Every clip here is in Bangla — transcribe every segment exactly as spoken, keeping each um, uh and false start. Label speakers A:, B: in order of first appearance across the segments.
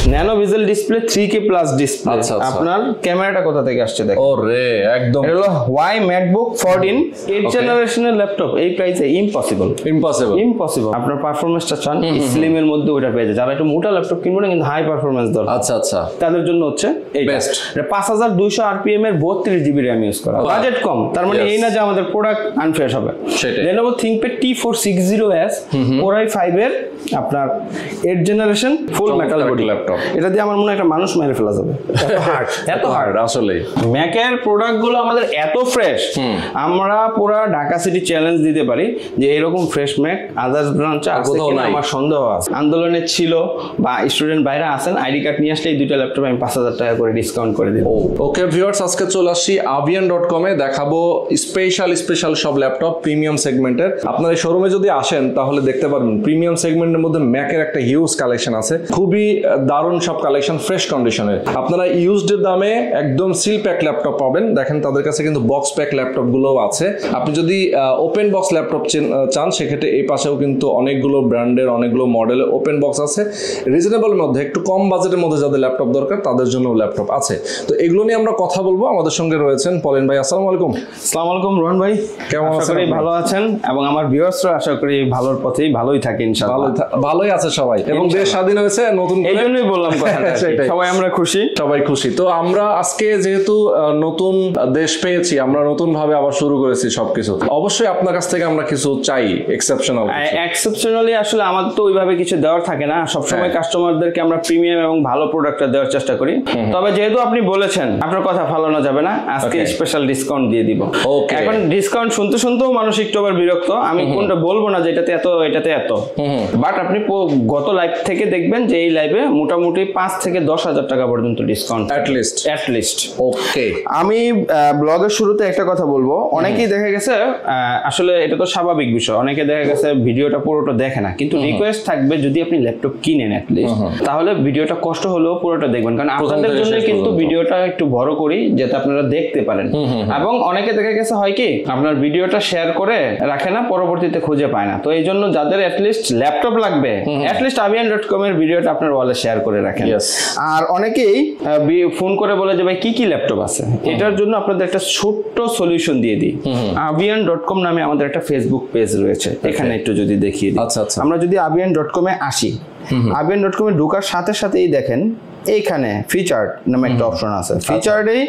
A: Nano bezel display three K plus display. আপনার ক্যামেরাটা কোথা থেকে আসছে দেখেন।
B: ওরে একদম
A: এটা হলো Huawei MacBook ফোরটিন এইট জেনারেশনের ল্যাপটপ। এই প্রাইসে ইম্পসিবল
B: ইম্পসিবল
A: ইম্পসিবল। আপনার পারফরম্যান্সটা চান স্লিম এর মধ্যে ওটা পেয়ে যায়। যারা একটু মোটা ল্যাপটপ কিনবো না কিন্তু হাই পারফরম্যান্স দরকার,
B: আচ্ছা আচ্ছা,
A: তাদের জন্য হচ্ছে এই
B: বেস্ট।
A: এটা পাঁচ হাজার দুইশো আরপিএম এর বত্রিশ জিবি র্যাম ইউজ করা, বাজেট কম। তার মানে এই না যে আমাদের প্রোডাক্ট আনফ্রেশ হবে। Lenovo ThinkPad T four sixty S Core i five এর আপনার eight generation full metal body laptop. এটা দিয়ে আমার মনে হয় একটা মানুষ মেরে ফেলা যাবে, এত হার্ড এত হার্ড আসলে। ম্যাকের প্রোডাক্টগুলো আমাদের এত ফ্রেশ, আমরা পুরো ঢাকা সিটি চ্যালেঞ্জ দিতে পারি যে এরকম ফ্রেশ ম্যাক আদার্স ব্রাঞ্চে আছে কিনা আমার সন্দেহ আছে। আন্দোলনে ছিল বা স্টুডেন্ট বাইরে আছেন, আইডি কার্ড নিয়ে আসলে এই দুইটা ল্যাপটপ আমি পাঁচ হাজার টাকা করে ডিসকাউন্ট করে দিই।
B: ওকে ভিউয়ার্স, আজকে চলে আসছি avian ডট com এ, দেখাবো স্পেশাল স্পেশাল সব ল্যাপটপ প্রিমিয়াম সেগমেন্টের। আপনার এই শোরুমে যদি আসেন তাহলে দেখতে পারবেন প্রিমিয়াম সেগমেন্টের মধ্যে ম্যাকের একটা হিউজ কালেকশন আছে, খুবই দারুণ সব কালেকশন, ফ্রেশ কন্ডিশনের। আপনারা ইউজড এর দামে একদম সিল প্যাক ল্যাপটপ পাবেন। দেখেন তাদের কাছে কিন্তু বক্স প্যাক ল্যাপটপ গুলোও আছে। আপনি যদি ওপেন বক্স ল্যাপটপ চান সেক্ষেত্রে এই পাশেও কিন্তু অনেকগুলো ব্র্যান্ডের অনেকগুলো মডেলের ওপেন বক্স আছে। রিজনেবল মধ্যে একটু কম বাজেটের মধ্যে যাদের ল্যাপটপ দরকার তাদের জন্য ল্যাপটপ আছে। তো এগুলো নিয়ে আমরা কথা বলবো। আমাদের সঙ্গে রয়েছেন পলেন ভাই। আসসালামু আলাইকুম।
A: আসসালামু আলাইকুম রোহন ভাই, কেমন আছেন? ভালো আছেন এবং আমার ভিউয়ার্সরা আশা করি ভালোর পথেই ভালোই থাকে ইনশাআল্লাহ।
B: ভালোই আছে সবাই এবং দেশ স্বাধীন হয়েছে নতুন,
A: এইজন্যই বললাম কথাটা, সবাই আমরা খুশি,
B: সবাই খুশি। তো আমরা আজকে যেহেতু নতুন দেশ পেয়েছি, আমরা নতুন ভাবে আবার শুরু করেছি সবকিছু, অবশ্যই আপনার কাছ থেকে আমরা কিছু চাই এক্সেপশনাল।
A: এক্সেপশনালি আসলে আমাদের তো ওইভাবে কিছু দেওয়ার থাকে না, সবসময় কাস্টমারদেরকে আমরা প্রিমিয়াম এবং ভালো প্রোডাক্টটা দেওয়ার চেষ্টা করি। তবে যেহেতু আপনি বলেছেন আপনার কথা ফালানো যাবে না, আজকে স্পেশাল ডিসকাউন্ট দিয়ে দিব। এখন ডিসকাউন্ট শুনতে শুনতেও মানুষ একটু আবার বিরক্ত, আমি কোনটা বলবো না যে এটাতে এত এটাতে এত, বাট আপনি গত লাইভ থেকে দেখবেন যে এই লাইভে মোটামুটি পাঁচ থেকে দশ হাজার টাকা পর্যন্ত ডিসকাউন্ট অ্যাটলিস্ট অ্যাটলিস্ট ওকে। আমি ব্লগের শুরুতে একটা কথা বলবো, অনেকেই দেখা গেছে আসলে এটা তো স্বাভাবিক বিষয়, অনেকে দেখা গেছে ভিডিওটা পুরোটা দেখে না, কিন্তু রিকোয়েস্ট থাকবে যদি আপনি ল্যাপটপ কিনেন অ্যাটলিস্ট তাহলে ভিডিওটা কষ্ট হলেও পুরোটা দেখবেন, কারণ আপনাদের জন্য কিন্তু ভিডিওটা একটু বড় করি যাতে আপনারা দেখতে পারেন। এবং অনেকে দেখা গেছে হয় কি আপনার ভিডিওটা শেয়ার করে রাখে না, পরবর্তীতে খুঁজে পায় না। তো এই জন্য যাদের অ্যাটলিস্ট ল্যাপটপ লাগবে অ্যাটলিস্ট avian ডট com এর ভিডিওটা আপনার ওয়ালে শেয়ার করে রাখেন। আর অনেকেই ফোন করে বলে যে ভাই কি কি ল্যাপটপ আছে, এটার জন্য আপনাদের একটা ছোট্ট সলিউশন দিয়ে দিই। avian ডট com নামে আমাদের একটা ফেসবুক পেজ রয়েছে, এখানে একটু যদি দেখিয়ে দিই। আমরা যদি avian ডট com এ আসি, avian ডট com এ ঢোকার সাথে সাথেই দেখেন এইখানে ফিচার্ড নামে একটা অপশন আছে। ফিচার্ডেই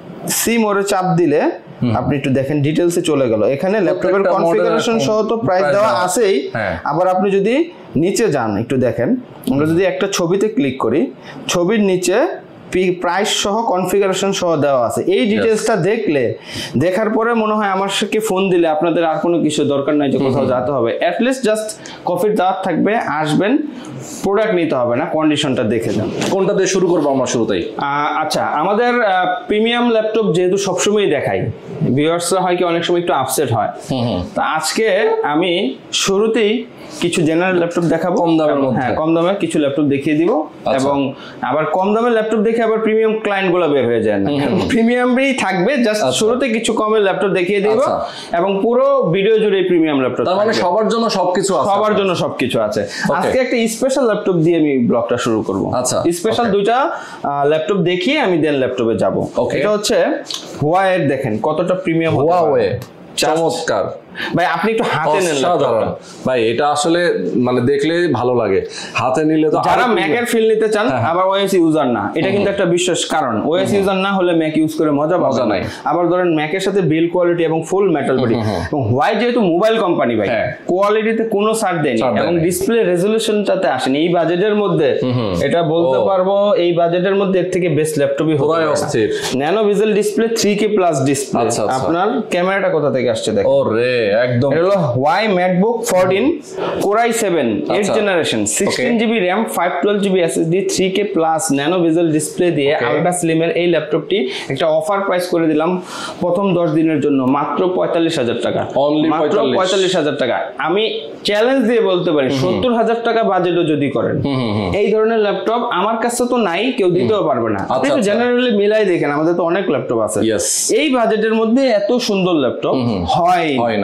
A: সি মোরে চাপ দিলে আপনি একটু দেখেন ডিটেইলসে চলে গেল। এখানে ল্যাপটপের কনফিগারেশন সহ তো প্রাইস দেওয়া আছেই, আবার আপনি যদি নিচে যান একটু দেখেন, আমরা যদি একটা ছবিতে ক্লিক করি, ছবির নিচে প্রাইস সহ কনফিগারেশন সহ দেওয়া আছে। এই ডিটেইলসটা দেখলে দেখার পরে মনে হয় আমার সাথে ফোন দিলে আপনাদের আর কোনো কিছু দরকার নাই যে কোথাও যেতে হবে, অ্যাটলিস্ট জাস্ট কফির দাওয়াত থাকবে, আসবেন, প্রোডাক্ট নিতে হবে না, কন্ডিশনটা দেখে যান।
B: কোনটা দিয়ে শুরু করবো আমরা শুরুতেই?
A: আচ্ছা, আমাদের প্রিমিয়াম ল্যাপটপ যেহেতু সবসময় দেখাই, ভিউয়ার্সরা হয় কি অনেক সময় একটু আপসেট হয়, তা আজকে আমি শুরুতেই কিছু জেনারেল ল্যাপটপ দেখাবো কম দামের মধ্যে। হ্যাঁ, কম দামে কিছু ল্যাপটপ দেখিয়ে দিব এবং আবার কম দামের ল্যাপটপ দেখে আবার প্রিমিয়াম ক্লায়েন্ট গুলো বের হয়ে যায় না, প্রিমিয়ামই থাকবে। জাস্ট শুরুতে কিছু কমের ল্যাপটপ দেখিয়ে দিব এবং পুরো ভিডিও জুড়ে প্রিমিয়াম ল্যাপটপ,
B: তার মানে সবার জন্য সবকিছু আছে, সবার
A: জন্য সবকিছু আছে। আজকে একটা স্পেশাল ল্যাপটপ দিয়ে আমি ব্লগটা শুরু করব। আচ্ছা, স্পেশাল দুইটা ল্যাপটপ দেখিয়ে আমি দেন ল্যাপটপে যাব। এটা হচ্ছে Huawei এর, দেখেন কতটা প্রিমিয়াম।
B: Huawei চমৎকার
A: ভাই, আপনি একটু হাতে নেন
B: সাধারণ ভাই, এটা আসলে মানে দেখলে ভালো লাগে, হাতে নিলে তো।
A: যারা ম্যাকের ফিল নিতে চান আবার ওএস ইউজার না, এটা কিন্তু একটা বিশেষ কারণ, ওএস ইউজার না হলে ম্যাক ইউজ করে মজা মজা নাই। আবার ধরেন ম্যাকের সাথে বিল কোয়ালিটি এবং ফুল মেটাল বডি, এবং Huawei যেহেতু মোবাইল কোম্পানি ভাই, কোয়ালিটিতে কোনো ছাড় দেয়নি এবং ডিসপ্লে রেজোলিউশনটাতে আসেনি। এই বাজেটের মধ্যে এটা বলতে পারবো, এই বাজেটের মধ্যে এর থেকে বেস্ট ল্যাপটপই হবে। Nano bezel display three K plus display. আপনার ক্যামেরাটা কোথা থেকে আসছে দেখেন।
B: ওরে একদম,
A: এটা হলো Huawei MacBook fourteen Core i seven eight generation, sixteen GB RAM, five twelve GB SSD, three K plus nano bezel display দিয়ে আলট্রা স্লিম এর এই ল্যাপটপটি একটা অফার প্রাইস করে দিলাম প্রথম দশ দিনের জন্য মাত্র পঁয়তাল্লিশ হাজার টাকা, মাত্র পঁয়তাল্লিশ হাজার টাকা। আমি চ্যালেঞ্জ দিয়ে বলতে পারি সত্তর হাজার টাকা বাজেটও যদি করেন এই ধরনের ল্যাপটপ আমার কাছে তো নাই, কেউ দিতেও পারবে না। আপনি তো জেনারেলি মিলাই দেখেন, আমাদের তো অনেক ল্যাপটপ আছে, এই বাজেটের মধ্যে এত সুন্দর ল্যাপটপ হয় হয় না।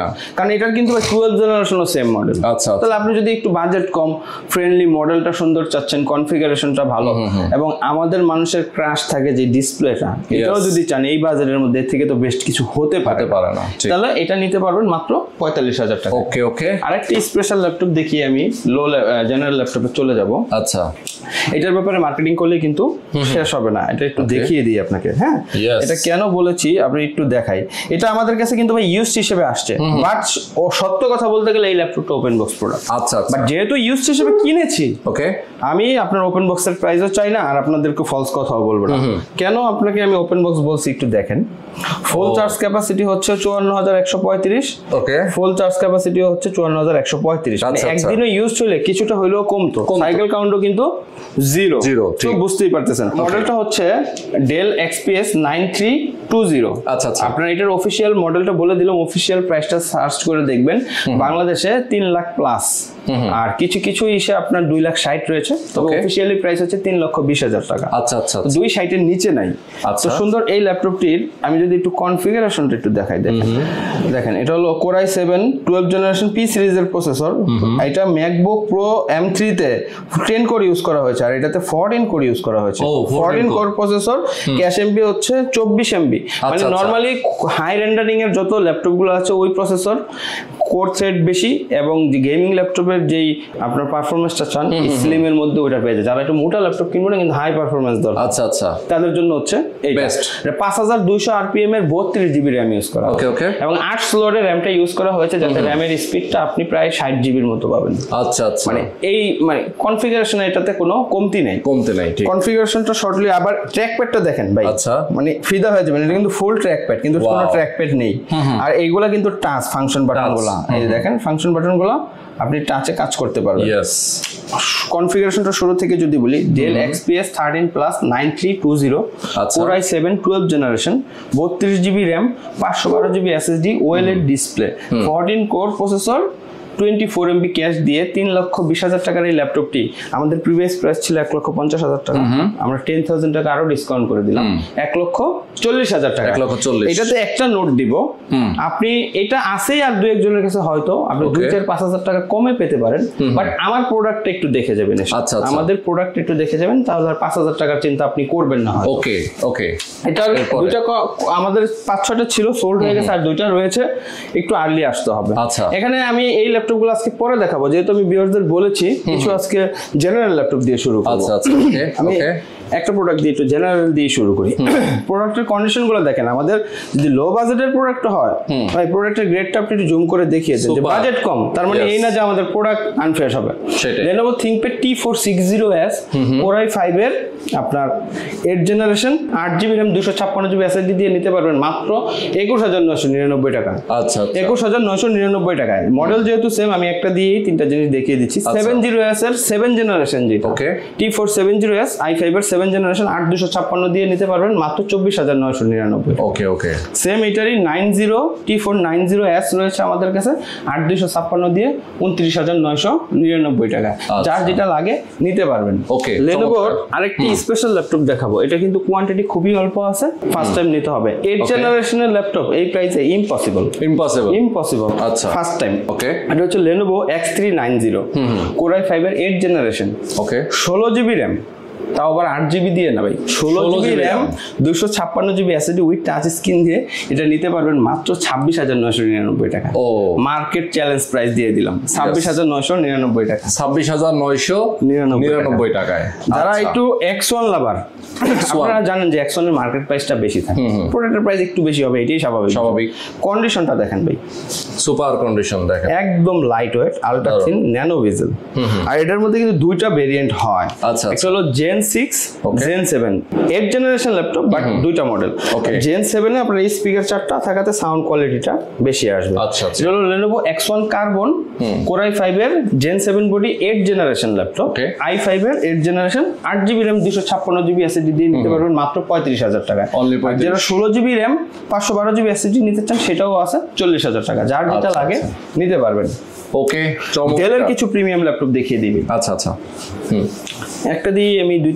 A: কারণ এটার কিন্তু টুয়েলভ জেনারেশনও সেম মডেল।
B: আচ্ছা
A: তাহলে আপনি যদি একটু বাজেট কম, ফ্রেন্ডলি, মডেলটা সুন্দর চাচ্ছেন, কনফিগারেশনটা ভালো এবং আমাদের মানুষের ক্রাশ থাকে যে ডিসপ্লেটা, এটাও যদি চান এই বাজেটের মধ্যে থেকে তো বেস্ট কিছু হতে পারে
B: পারে না,
A: তাহলে এটা নিতে পারবেন মাত্র পঁয়তাল্লিশ হাজার টাকা।
B: ওকে ওকে।
A: আরেকটি স্পেশাল ল্যাপটপ দেখিয়ে আমি লো জেনারেল ল্যাপটপে চলে যাব।
B: আচ্ছা,
A: এটার ব্যাপারে মার্কেটিং করলে কিন্তু শেষ হবে না, এটা একটু দেখিয়ে দিই আপনাকে। হ্যাঁ, এটা কেন বলেছি আপনি একটু দেখাই। এটা আমাদের কাছে কিন্তু ভাই ইউজড হিসেবে আসছে, বাট ও সত্য কথা বলতে গেলে এই ল্যাপটপটা ওপেন বক্স প্রোডাক্ট।
B: আচ্ছা,
A: বাট যেহেতু ইউজড হিসেবে কিনেছি,
B: ওকে,
A: আমি আপনার ওপেন বক্সের প্রাইসও চাই না আর আপনাদেরকে ফলস কথাও বলবো না। কেন আপনাকে আমি ওপেন বক্স বলছি একটু দেখেন। ফুল চার্জ ক্যাপাসিটি হচ্ছে চুয়ান্ন হাজার একশো পঁয়ত্রিশ।
B: ওকে,
A: ফুল চার্জ ক্যাপাসিটি হচ্ছে চুয়ান্ন হাজার একশো পঁয়ত্রিশ। মানে একদিনও ইউজ হলে কিছুটা হইলেও কমতো, সাইকেল কাউন্টও কিন্তু জিরো
B: জিরো।
A: তো বুঝতেই পারতেছেন। মডেলটা হচ্ছে Dell XPS nine three two zero.
B: আচ্ছা আচ্ছা,
A: আপনার এটার অফিসিয়াল মডেলটা বলে দিলাম, অফিসিয়াল প্রাইসটা সার্চ করে দেখবেন বাংলাদেশে তিন লাখ প্লাস, আর কিছু কিছু ইসে আপনার দুই লাখ ষাট রয়েছে, তবে অফিসিয়ালি প্রাইস হচ্ছে তিন লক্ষ বিশ হাজার টাকা।
B: আচ্ছা আচ্ছা,
A: দুই ষাটের নিচে নাই। তো সুন্দর এই ল্যাপটপটির আমি যদি একটু কনফিগারেশনটা একটু দেখাই, দেখেন দেখেন এটা হলো Core i seven twelve generation P সিরিজের প্রসেসর। এটা ম্যাকবুক প্রো এম থ্রি তে টেন কোর ইউজ করা হয়েছে আর এটাতে ফোরটিন কোর ইউজ করা হয়েছে। Fourteen core processor, cache MB হচ্ছে চব্বিশ এমবি। মানে নরমালি হাই রেন্ডারিং এর যত ল্যাপটপ গুলো আছে ওই প্রসেসর কোর থ্রেড বেশি, এবং যে গেমিং ল্যাপটপের যেই আপনার পারফরমেন্সটা চান স্লিম এর মধ্যে ওটা পেয়ে যায়। যারা একটু মোটা ল্যাপটপ কিনবেন কিন্তু হাই পারফরমেন্স দরকার,
B: আচ্ছা আচ্ছা,
A: তাদের জন্য হচ্ছে এই বেস্ট। পাঁচ হাজার দুইশো আরপিএম এর বত্রিশ জিবি র্যাম ইউজ করা,
B: ওকে ওকে,
A: এবং আট স্লটের র্যামটা ইউজ করা হয়েছে যাতে র্যামের স্পিডটা আপনি প্রায় ষাট জিবির মতো পাবেন।
B: আচ্ছা আচ্ছা,
A: মানে এই মানে কনফিগারেশন এটাতে কোনো কমতি নেই,
B: কমতে নাই, ঠিক।
A: কনফিগারেশনটা শর্টলি। আবার ট্র্যাক প্যাডটা দেখেন ভাই,
B: আচ্ছা,
A: মানে ফিদা হয়ে যাবেন, এটা কিন্তু ফুল ট্র্যাক প্যাড কিন্তু কোনো ট্র্যাক প্যাড নেই। আর এইগুলা কিন্তু টাচ ফাংশন বাটনগুলো, এই দেখেন ফাংশন বাটনগুলো আপনি টাচে কাজ করতে পারবেন।
B: ইয়েস।
A: কনফিগারেশনটা শুরু থেকে যদি বলি, Dell XPS thirteen plus nine three two zero, Core i seven twelve generation, বত্রিশ জিবি র্যাম, পাঁচশো বারো GB SSD, OLED display, fourteen core processor, twenty four MB cache দিয়ে তিন লক্ষ বিশ হাজার টাকার এই ল্যাপটপটি আমাদের প্রিভিয়াস প্রাইস ছিল এক লক্ষ পঞ্চাশ হাজার টাকা, আমরা টেন থাউজেন্ড টাকা আরো ডিসকাউন্ট করে দিলাম এক লক্ষ চল্লিশ হাজার টাকা।
B: এক লক্ষ চল্লিশ।
A: এটাতে একটা নোট দিব, আপনি এটা আছেই আর দু একজনের কাছে হয়তো আপনি দুই চার পাঁচ হাজার টাকা কমে পেতে পারেন, বাট আমার প্রোডাক্টটা একটু দেখে যাবেন।
B: আচ্ছা,
A: আমাদের প্রোডাক্ট একটু দেখে যাবেন, তাহলে আর পাঁচ হাজার টাকার চিন্তা আপনি করবেন না।
B: ওকে ওকে,
A: এটা দুইটা আমাদের পাঁচ ছয়টা ছিল, সোল্ড হয়ে গেছে, আর দুইটা রয়েছে, একটু আর্লি আসতে হবে।
B: আচ্ছা,
A: এখানে আমি এই ল্যাপটপগুলো আজকে পরে দেখাবো, যেহেতু আমি ভিউয়ারদের বলেছি কিছু আজকে জেনারেল ল্যাপটপ দিয়ে শুরু করব।
B: আচ্ছা আচ্ছা, ওকে
A: আমি
B: ওকে,
A: একটা প্রোডাক্ট দিয়ে একটু জেনারেল দিয়ে শুরু করি। প্রোডাক্টের কন্ডিশন গুলো দেখেন, আমাদের যদি লো বাজেটের প্রোডাক্ট হয়, ভাই প্রোডাক্টের গ্রেডটা আপনি একটু জুম করে দেখিয়ে দেন যে বাজেট কম, তার মানে এই না যে আমাদের প্রোডাক্ট আনফ্রেশ হবে। Lenovo ThinkPad T four sixty S Core i five এর আপনার এইট জেনারেশন, আট জিবি র্যাম, দুশো ছাপ্পান্ন জিবি এসএসডি দিয়ে নিতে পারবেন মাত্র একুশ হাজার নয়শো নিরানব্বই টাকা।
B: আচ্ছা,
A: একুশ হাজার নয়শো নিরানব্বই টাকায়। মডেল যেহেতু সেম, আমি একটা দিয়েই তিনটা জিনিস দেখিয়ে দিচ্ছি। সেভেন জিরো এস এর সেভেন জেনারেশন যেটা,
B: okay,
A: T four seven zero S i five এর সেভেন জেনারেশন, আট দুশো ছাপ্পান্ন দিয়ে নিতে পারবেন মাত্র চব্বিশ হাজার নয়শো নিরানব্বই।
B: ওকে ওকে,
A: সেম এটারই nine zero T four nine zero S রয়েছে আমাদের কাছে, আট দুশো ছাপ্পান্ন দিয়ে উনত্রিশ হাজার নয়শো নিরানব্বই টাকা। যার যেটা লাগে নিতে পারবেন।
B: ওকে,
A: লেনোভোর আরেকটি স্পেশাল ল্যাপটপ দেখাবো, এটা কিন্তু কোয়ান্টিটি খুবই অল্প আছে, ফার্স্ট টাইম নিতে হবে। এইট জেনারেশনের ল্যাপটপ এই প্রাইসে ইম্পসিবল,
B: ইম্পসিবল
A: ইম্পসিবল।
B: আচ্ছা,
A: ফার্স্ট টাইম।
B: ওকে,
A: এটা হচ্ছে Lenovo X three ninety Core i five এর এইট জেনারেশন,
B: ওকে,
A: ষোলো জিবি র্যাম, তাও আবার আট জিবি দিয়ে না ভাই, ষোলো জিবি র্যাম, দুশো ছাপ্পান্ন GB SSD with touch screen দিয়ে এটা নিতে পারবেন মাত্র ছাব্বিশ হাজার নয়শো নিরানব্বই টাকা।
B: ও,
A: মার্কেট চ্যালেঞ্জ প্রাইস দিয়ে দিলাম, ছাব্বিশ হাজার নয়শো নিরানব্বই টাকা,
B: ছাব্বিশ হাজার নয়শো নিরানব্বই টাকায়।
A: যারা একটু এক্স ওয়ান লাভার, আপনারা জানেন যে এক্স ওয়ান এর মার্কেট প্রাইসটা বেশি থাকে, প্রোডাক্টের প্রাইস একটু বেশি হবে, এটাই স্বাভাবিক
B: স্বাভাবিক।
A: কন্ডিশনটা দেখেন ভাই,
B: সুপার কন্ডিশন দেখেন,
A: একদম light weight, ultra thin, nano bezel. আর এটার মধ্যে কিন্তু দুইটা ভেরিয়েন্ট হয়।
B: আচ্ছা,
A: একটা হলো gen six, gen seven, eight generation laptop, but দুইটা মডেল। জেন সেভেন এ আপনার এই স্পিকার চারটা থাকাতে সাউন্ড কোয়ালিটিটা বেশি আসবে।
B: আচ্ছা,
A: এটা হলো Lenovo X one Carbon Core i five এর gen seven body eight generation laptop, i five এর এইট জেনারেশন, আট জিবি র্যাম, দুশো ছাপ্পান্ন জিবি এসএসডি দিয়ে নিতে পারবেন মাত্র পঁয়ত্রিশ হাজার টাকা। যেটা ষোলো জিবি র্যাম, পাঁচশো বারো জিবি এসএসডি নিতে চান সেটাও আছে চল্লিশ হাজার টাকা। যার যেটা লাগে নিতে পারবেন।
B: ওকে,
A: ডেলের কিছু প্রিমিয়াম ল্যাপটপ দেখিয়ে দিবি।
B: আচ্ছা আচ্ছা, হুম,
A: একটা দিয়ে আমি দুই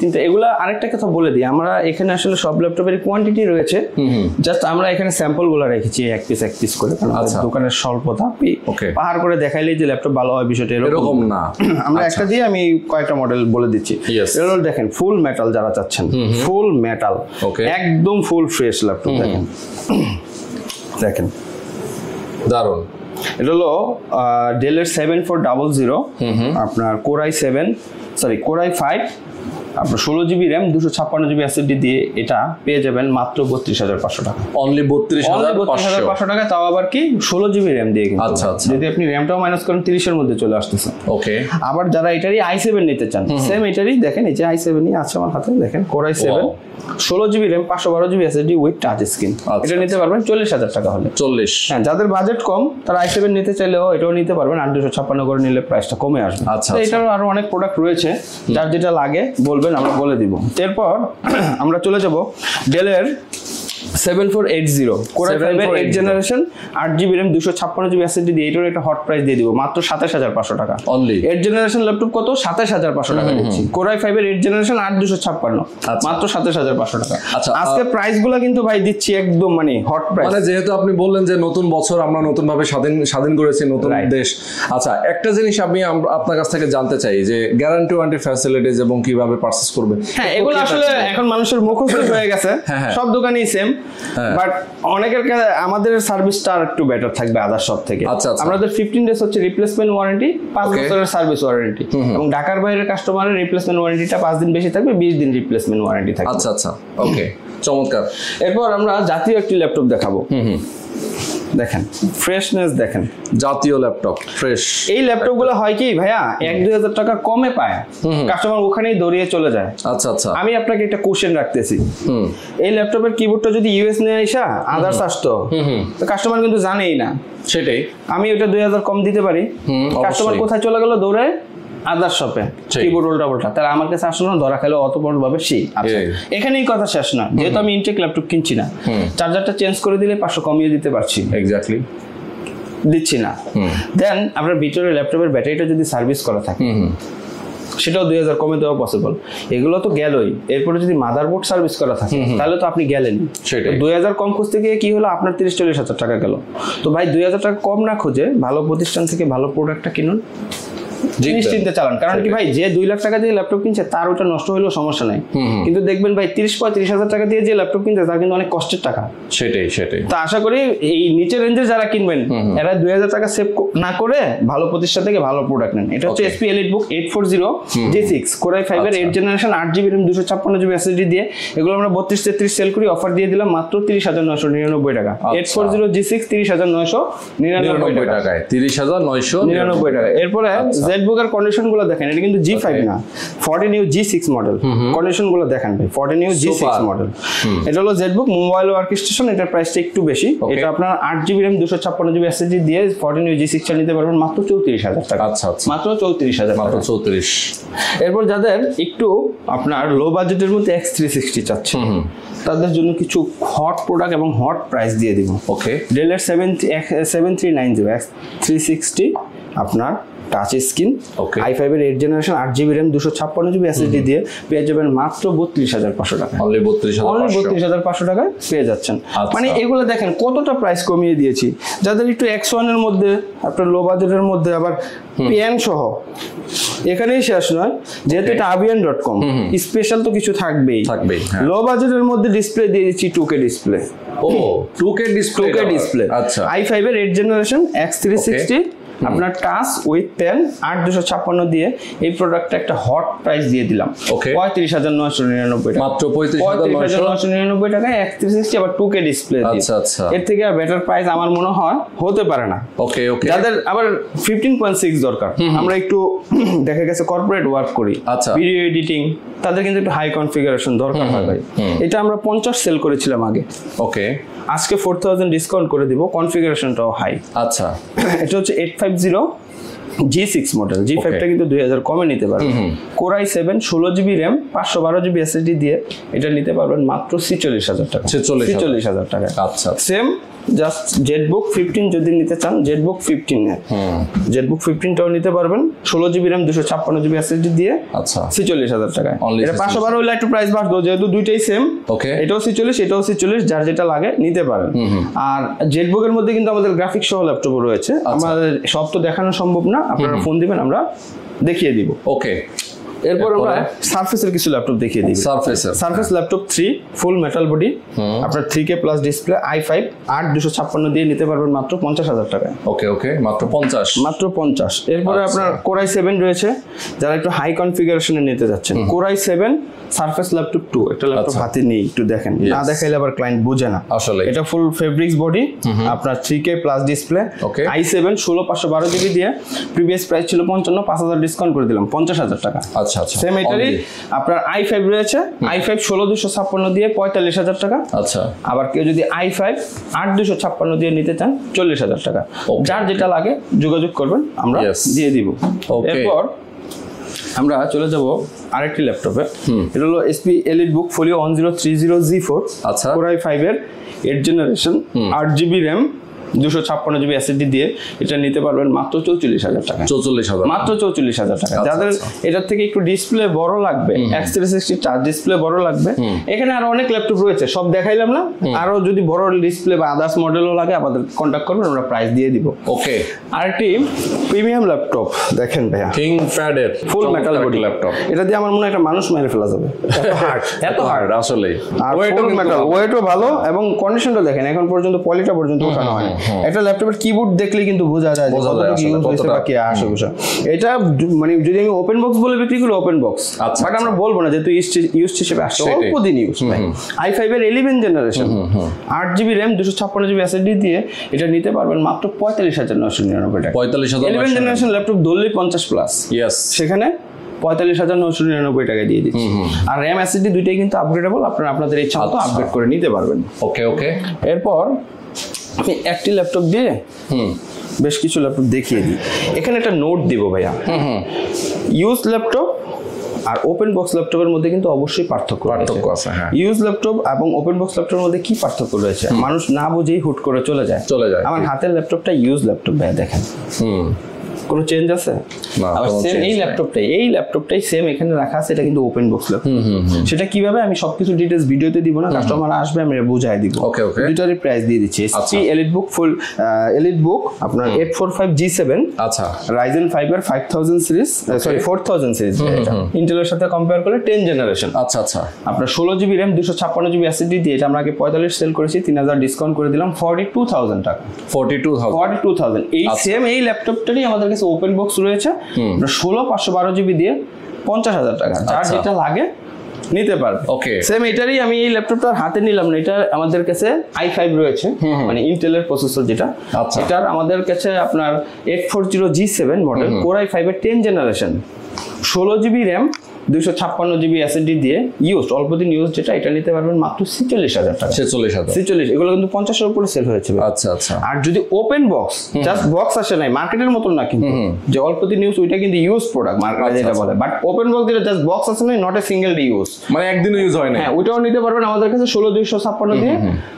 A: তিনটা এগুলা আরেকটা কথা বলে দিই, আমরা এখানে আসলে সব ল্যাপটপের কোয়ান্টিটি রয়েছে, জাস্ট আমরা এখানে স্যাম্পল গুলো রেখেছি এক পিস এক পিস করে, কারণ দোকানের স্বল্পতা পাহাড় করে দেখাইলেই যে ল্যাপটপ ভালো হয় বিষয়টা এরকম
B: না।
A: আমরা একটা দিয়ে আমি কয়েকটা মডেল বলে দিচ্ছি। এগুলো দেখেন ফুল মেটাল যারা চাচ্ছেন, ফুল মেটাল একদম ফুল ফ্রেশ ল্যাপটপ দেখেন দেখেন দারুন। এটা হলো ডেলের সেভেন ফোর ডাবল জিরো আপনার Core i seven sorry Core i five আপনার ষোলো জিবি র্যাম দুশো ছাপ্পান্ন জিবি এসএসডি দিয়ে এটা পেয়ে যাবেন মাত্র বত্রিশ হাজার পাঁচশো টাকা।
B: অনলি বত্রিশ হাজার
A: পাঁচশো টাকা, তাও আবার কি ষোলো জিবি র্যাম দিয়ে। আচ্ছা আচ্ছা, যদি আপনি র্যামটাও মাইনাস করেন তিরিশের মধ্যে চলে আসতেছে।
B: ওকে,
A: আবার যারা এটারই আই সেভেন নিতে চান, সেম এটারই দেখেন এই যে আই সেভেনই আছে আমার হাতে, দেখেন কোরাই সেভেন ষোলো জিবি র্যাম পাঁচশো বারো GB SSD with touch screen, এটা নিতে পারবেন চল্লিশ হাজার টাকা হলে।
B: চল্লিশ,
A: হ্যাঁ, যাদের বাজেট কম তারা আই সেভেন নিতে চাইলেও এটাও নিতে পারবেন, আর দুশো ছাপ্পান্ন করে নিলে প্রাইসটা কমে আসবে। আচ্ছা, এটারও আরো অনেক প্রোডাক্ট রয়েছে, যার যেটা লাগে বলবেন আমরা বলে দিব। এরপর আমরা চলে যাব ডেলের seven four eight zero Core i ফাইভের এইট জেনারেশন আট জিবি র্যাম দুশো ছাপ্পান্ন জিবি এসএসডি দিয়ে এটার একটা হট প্রাইস দিয়ে দিব মাত্র সাতাশ হাজার পাঁচশো টাকা অনলি। এইট জেনারেশন ল্যাপটপ কত? সাতাশ হাজার পাঁচশো টাকা দিচ্ছি। কোরাই ফাইভের এইট জেনারেশন আট দুশো ছাপ্পান্ন মাত্র সাতাশ হাজার পাঁচশো টাকা। আচ্ছা, আজকে প্রাইস গুলো কিন্তু ভাই দিচ্ছি একদম মানে হট প্রাইস,
B: মানে যেহেতু আপনি বললেন যে নতুন বছর আমরা নতুন ভাবে স্বাধীন স্বাধীন করেছি নতুন দেশ। আচ্ছা, একটা জিনিস আমি আপনার কাছ থেকে জানতে চাই যে গ্যারান্টি ওয়ারেন্টি ফ্যাসিলিটিজ এবং কিভাবে পারচেজ করবে।
A: হ্যাঁ, এগুলো আসলে এখন মানুষের মুখস্থ হয়ে গেছে, সব দোকানেই সেম, বাট অনেকের কাছে আমাদের সার্ভিসটা আর একটু বেটার থাকবে আদার সব থেকে। আমাদের ফিফটিন ডেজ হচ্ছে রিপ্লেসমেন্ট ওয়ারেন্টি, পাঁচ বছরের সার্ভিস ওয়ারেন্টি, এবং ঢাকার বাইরের কাস্টমারের রিপ্লেসমেন্ট ওয়ারেন্টিটা পাঁচ দিন বেশি থাকবে, বিশ দিন রিপ্লেসমেন্ট ওয়ারেন্টি থাকবে।
B: আচ্ছা আচ্ছা, ওকে, চমৎকার।
A: এরপর আমরা জাতীয় একটি ল্যাপটপ দেখাবো। দেখেন ফ্রেশনেস, দেখেন
B: জাতীয় ল্যাপটপ ফ্রেশ।
A: এই ল্যাপটপ গুলো হয় কি ভাইয়া এক দুই হাজার টাকা কমে পায়, কাস্টমার ওখানেই দৌড়িয়ে চলে যায়।
B: আচ্ছা আচ্ছা,
A: আমি আপনাকে একটা কোশ্চেন রাখতেছি, এই ল্যাপটপের কিবোর্ডটা যদি ইউএস নিয়ে আইসা আদার্স আসতো, কাস্টমার কিন্তু জানেই না।
B: সেটাই, আমি
A: ওটা দুই হাজার কম দিতে পারি, কাস্টমার কোথায় চলে গেল? দৌড়ে আদার শপে কিবোর্ড উল্টা পাল্টা, তাহলে আমার কাছে আসলো না, ধরা খেলে অত বড় ভাবে সেই। এখানেই কথা শেষ না, যেহেতু আমি ইনটেক ল্যাপটপ কিনছি না, চার্জারটা চেঞ্জ করে দিলে পাঁচশো কমিয়ে দিতে পারছি,
B: এক্স্যাক্টলি
A: দিচ্ছি না। দেন আপনার ভিতরে ল্যাপটপের ব্যাটারিটা যদি সার্ভিস করা থাকে সেটাও দুই হাজার কমে দেওয়া পসিবল। এগুলো তো গেলই, এরপরে যদি মাদারবোর্ড সার্ভিস করা থাকে তাহলে তো আপনি গেলেন। দুই হাজার কম খুঁজতে গিয়ে কি হলো, আপনার তিরিশ চল্লিশ হাজার টাকা গেল। তো ভাই দুই হাজার টাকা কম না খুঁজে ভালো প্রতিষ্ঠান থেকে ভালো প্রোডাক্টটা কিনুন, নিশ্চিন্তে চালান। কারণ কি ভাই, যে দুই লাখ টাকা দিয়ে ল্যাপটপ কিনছে তার ওটা নষ্ট হলেও সমস্যা নাই, কিন্তু দেখবেন ভাই তিরিশ পঁয়ত্রিশ হাজার টাকা দিয়ে যে ল্যাপটপ কিনছে তার কিন্তু অনেক কষ্টের টাকা।
B: সেটাই সেটাই।
A: তো আশা করি এই নিচের রেঞ্জে যারা কিনবেন এরা দুই হাজার টাকা সেভ না করে ভালো প্রতিষ্ঠান থেকে ভালো প্রোডাক্ট নেন। এটা হচ্ছে HP Elite Book eight four zero G six Core i five এর এইট জেনারেশন আট জিবি র্যাম দুশো ছাপ্পান্ন জিবি এসএসডি দিয়ে এগুলো আমরা বত্রিশ তেত্রিশ সেল করি, অফার দিয়ে দিলাম মাত্র তিরিশ হাজার নয়শো নিরানব্বই টাকা। Eight four zero G six তিরিশ হাজার নয়শো নিরানব্বই টাকায়,
B: তিরিশ হাজার নয়শো নিরানব্বই
A: টাকা। এরপরে জেড বুকের কন্ডিশন গুলো দেখেন, এটা কিন্তু জি ফাইভ না, fourteen U G six model. Condition গুলো দেখেন ভাই, fourteen U G six model. এটা হলো জেডবুক মোবাইল ওয়ার্ক স্টেশন, এটার প্রাইসটা একটু বেশি। এটা আপনার আট জিবি র্যাম দুশো ছাপ্পান্ন জিবি এসএসডি দিয়ে ফোরটিন ইউ জি সিক্স নিতে পারবেন মাত্র চৌত্রিশ হাজার টাকা।
B: আচ্ছা আচ্ছা,
A: মাত্র চৌত্রিশ হাজার,
B: মাত্র চৌত্রিশ।
A: এরপর যাদের একটু আপনার লো বাজেটের মধ্যে এক্স থ্রি সিক্সটি চাচ্ছে তাদের জন্য কিছু হট প্রোডাক্ট এবং হট প্রাইস দিয়ে দিব।
B: ওকে,
A: ডেলের seven seven three nine zero X three sixty আপনার টাচ স্ক্রিন আই ফাইভ এর এইট জেনারেশন আট জিবি র্যাম দুশো ছাপ্পান্ন জিবি এসএসডি দিয়ে পেয়ে যাবেন মাত্র বত্রিশ হাজার পাঁচশো টাকা।
B: অনলি বত্রিশ
A: হাজার পাঁচশো টাকায় পেয়ে যাচ্ছেন। মানে এগুলো দেখেন কতটা প্রাইস কমিয়ে দিয়েছি। যাদের একটু এক্স ওয়ান এর মধ্যে আপনার লো বাজেটের মধ্যে আবার পেন সহ, এখানেই শেষ নয়, যেহেতু এটা আভিয়ান ডট কম স্পেশাল তো কিছু থাকবেই
B: থাকবেই।
A: লো বাজেটের মধ্যে ডিসপ্লে দিয়ে দিচ্ছি টু কে ডিসপ্লে।
B: ও two K display,
A: two K display. আচ্ছা, আই ফাইভ এর eight generation X three sixty আপনার টাচ উইথ পেন আট দুশো ছাপ্পান্ন দিয়ে এই প্রোডাক্টটা একটা হট প্রাইস দিয়ে দিলাম পঁয়ত্রিশ হাজার নয়শো নিরানব্বই টাকা।
B: মাত্র পঁয়ত্রিশ হাজার
A: নয়শো নিরানব্বই টাকায় এক থ্রি সিক্সটি আবার টু কে ডিসপ্লে।
B: আচ্ছা আচ্ছা,
A: এর থেকে আর বেটার প্রাইস আমার মনে হয় হতে পারে না।
B: ওকে ওকে,
A: যাদের আবার ফিফটিন পয়েন্ট সিক্স দরকার, আমরা একটু দেখা গেছে কর্পোরেট ওয়ার্ক করি, ভিডিও এডিটিং, তাদের কিন্তু একটু হাই কনফিগারেশন দরকার হয় ভাই। এটা আমরা পঞ্চাশ সেল করেছিলাম আগে,
B: ওকে,
A: আজকে ফোর থাউজেন্ড ডিসকাউন্ট করে দিব, কনফিগারেশনটাও হাই।
B: আচ্ছা,
A: এটা হচ্ছে eight five zero G six model. G ফাইভটা কিন্তু দুই হাজার কমে নিতে পারবেন। কোরাই সেভেন ষোলো জিবি র্যাম পাঁচশো বারো জিবি এসএসডি দিয়ে এটা নিতে পারবেন মাত্র ছিচল্লিশ হাজার টাকা। ছিচল্লিশ হাজার টাকা।
B: আচ্ছা,
A: সেম জাস্ট জেটবুক ফিফটিন যদি নিতে চান, জেটবুক ফিফটিন জেটবুক ফিফটিনটাও নিতে পারবেন, ষোলো জিবি র্যাম দুশো ছাপ্পান্ন জিবি এসএসডি দিয়ে
B: আচ্ছা
A: ছিচল্লিশ হাজার টাকায়। এটা পাঁচশো বারো হলে একটু প্রাইস বাড়তো, যেহেতু দুইটাই সেম,
B: ওকে
A: এটাও ছিচল্লিশ এটাও ছিচল্লিশ, যার যেটা লাগে নিতে পারেন। আর জেটবুকের মধ্যে কিন্তু আমাদের গ্রাফিক্স সহ ল্যাপটপ রয়েছে, আমাদের সব তো দেখানো সম্ভব না, আপনারা ফোন দিবেন আমরা দেখিয়ে দিব।
B: ওকে,
A: এরপর আমরা সারফেসের কিছু ল্যাপটপ দেখিয়ে দিই।
B: সারফেসের
A: Surface laptop three full metal body, আপনার three K plus display, i five আট দুশো ছাপ্পান্ন দিয়ে নিতে পারবেন মাত্র পঞ্চাশ হাজার টাকায়।
B: ওকে ওকে, মাত্র পঞ্চাশ,
A: মাত্র পঞ্চাশ। এরপরে আপনার কোরাই সেভেন রয়েছে, যারা একটু হাই কনফিগারেশনে নিতে যাচ্ছেন, Core i seven Surface laptop two, একটা ল্যাপটপ হাতে নেই, একটু দেখেন, না দেখাইলে আবার ক্লায়েন্ট বোঝে না
B: আসলে।
A: এটা ফুল ফেব্রিক্স বডি, আপনার three K plus display, i seven ষোলো পাঁচশো বারো জিবি দিয়ে, প্রিভিয়াস প্রাইস ছিল পঞ্চান্ন, পাঁচ হাজার ডিসকাউন্ট করে দিলাম পঞ্চাশ হাজার টাকা।
B: আচ্ছা আচ্ছা,
A: সেম এটারই আপনার আই ফাইভ রয়েছে, আই ফাইভ ষোলো দুশো ছাপ্পান্ন দিয়ে পঁয়তাল্লিশ হাজার টাকা।
B: আচ্ছা,
A: আবার কেউ যদি আই ফাইভ আট দুশো ছাপ্পান্ন দিয়ে নিতে চান চল্লিশ হাজার টাকা। যার যেটা লাগে যোগাযোগ করবেন, আমরা দিয়ে দিব। এরপর আমরা চলে যাব আরেকটি ল্যাপটপে, এটা হলো HP Elite Book Folio one zero three zero G four,
B: আচ্ছা
A: কোর আই ফাইভ এর এইট জেনারেশন, আট জিবি র্যাম দুশো ছাপ্পান্ন জিবি এসএসডি দিয়ে এটা নিতে পারবেন মাত্র চৌচল্লিশ হাজার টাকা।
B: চৌচল্লিশ হাজার
A: মাত্র চৌচল্লিশ হাজার টাকা। যাদের এটার থেকে একটু ডিসপ্লে বড় লাগবে, X three sixty touch display বড় লাগবে, এখানে আরো অনেক ল্যাপটপ রয়েছে, সব দেখাইলাম না, আরো যদি বড় ডিসপ্লে বা আদার্স মডেলও লাগে আমাদের কন্ট্যাক্ট করবেন, আমরা প্রাইস দিয়ে দিব।
B: ওকে,
A: আরেকটি প্রিমিয়াম ল্যাপটপ দেখেন ভাইয়া,
B: থিংকপ্যাড এর
A: ফুল মেটাল বডি
B: ল্যাপটপ,
A: এটা দিয়ে আমার মনে হয় একটা মানুষ মেরে ফেলা যাবে, এত হার্ড
B: এত হার্ড আসলে।
A: আর ফুল মেটাল, ওয়েটও ভালো এবং কন্ডিশনটা দেখেন, এখন পর্যন্ত পলিটা পর্যন্ত ওঠানো হয়। একটা ল্যাপটপের কিবোর্ড দেখলে কিন্তু বোঝা যায় যে কতটুকু ইউজ হয়েছে বা কি আসে বসে। এটা মানে যদি আমি ওপেন বক্স বলে বিক্রি করি, ওপেন বক্স, বাট আমরা বলবো না যেহেতু ইউজ হিসেবে আসছে, অল্প দিন ইউজ। আই ফাইভ এর ইলেভেন জেনারেশন, আট জিবি র্যাম দুশো ছাপ্পান্ন জিবি এসএসডি দিয়ে এটা নিতে পারবেন মাত্র পঁয়তাল্লিশ হাজার নয়শো নিরানব্বই টাকা।
B: পঁয়তাল্লিশ হাজার
A: ইলেভেন জেনারেশন ল্যাপটপ ধরলেই পঞ্চাশ প্লাস,
B: ইয়েস,
A: সেখানে পঁয়তাল্লিশ হাজার নয়শো নিরানব্বই টাকা দিয়ে দিচ্ছি। আর র্যাম এসএসডি দুইটাই কিন্তু আপগ্রেডেবল, আপনারা আপনাদের ইচ্ছা মতো আপগ্রেড করে নিতে পারবেন।
B: ওকে ওকে,
A: এরপর আমি একটি ল্যাপটপ দিয়ে বেশ কিছু ল্যাপটপ দেখিয়ে দিই। এখানে একটা নোট দিব ভাইয়া, ইউজ ল্যাপটপ আর ওপেন বক্স ল্যাপটপের মধ্যে কিন্তু অবশ্যই পার্থক্য
B: পার্থক্য আছে। হ্যাঁ,
A: ইউজ ল্যাপটপ এবং ওপেন বক্স ল্যাপটপের মধ্যে কি পার্থক্য রয়েছে মানুষ না বুঝেই হুট করে চলে যায়
B: চলে যায়
A: আমার হাতের ল্যাপটপটা ইউজ ল্যাপটপ ভাইয়া, দেখেন
B: হুম
A: কোনো চেঞ্জ আছে? আবার সেম এই ল্যাপটপটাই এই ল্যাপটপটাই সেম এখানে রাখা আছে, এটা কিন্তু ওপেন বক্স ল্যাপটপ। সেটা কিভাবে আমি সবকিছু ডিটেইলস ভিডিওতে দিব না, কাস্টমার আসবে আমি বুঝাই দিব।
B: ওকে ওকে,
A: দুইটারই প্রাইস দিয়ে দিচ্ছি। HP Elite Book full Elite Book আপনার eight four five G seven,
B: আচ্ছা
A: রাইজেন ফাইভ এর five thousand series, sorry four thousand series, ইন্টেলের সাথে কম্পেয়ার করলে টেন জেনারেশন।
B: আচ্ছা আচ্ছা,
A: আপনার ষোলো জিবি র্যাম দুশো ছাপ্পান্ন জিবি এসএসডি দিয়ে এটা আমরা আগে পঁয়তাল্লিশ সেল করেছি, তিন হাজার ডিসকাউন্ট করে দিলাম ফর্টি টু থাউজেন্ড টাকা।
B: Forty two thousand
A: forty two thousand এই সেম এই ল্যাপটপটারই আমাদের কাছে ওপেন বক্স রয়েছে, ষোলো পাঁচশো বারো জিবি দিয়ে পঞ্চাশ হাজার টাকা। যার যেটা লাগে নিতে পারবে।
B: ওকে,
A: সেম এটারই আমি এই ল্যাপটপটা হাতে নিলাম না, এটা আমাদের কাছে আই ফাইভ রয়েছে, মানে ইন্টেলের প্রসেসর যেটা, এটার আমাদের কাছে আপনার eight four zero G seven model, Core i five এর টেন জেনারেশন, ষোলো জিবি র্যাম দুইশো ছাপ্পান্ন জিবি এসএসডি দিয়ে ইউজ, অল্প দিন ইউজ যেটা, এটা নিতে পারবেন মাত্র ছেচল্লিশ হাজার টাকা।
B: ছেচল্লিশ হাজার
A: ছেচল্লিশ, এগুলো কিন্তু পঞ্চাশের উপরে সেল হয়েছে।
B: আচ্ছা আচ্ছা,
A: আর যদি ওপেন বক্স, জাস্ট বক্স আসে নাই, মার্কেটের মতন না কিন্তু, যে অল্প দিন ইউজ ওইটা কিন্তু ইউজ প্রোডাক্ট মার্কেটে যেটা বলে, বাট ওপেন বক্স যেটা জাস্ট বক্স আসে নাই, not a single day use,
B: মানে একদিনও ইউজ হয় না,
A: হ্যাঁ ওইটাও নিতে পারবেন আমাদের কাছে ষোলো দুইশো ছাপ্পান্ন দিয়ে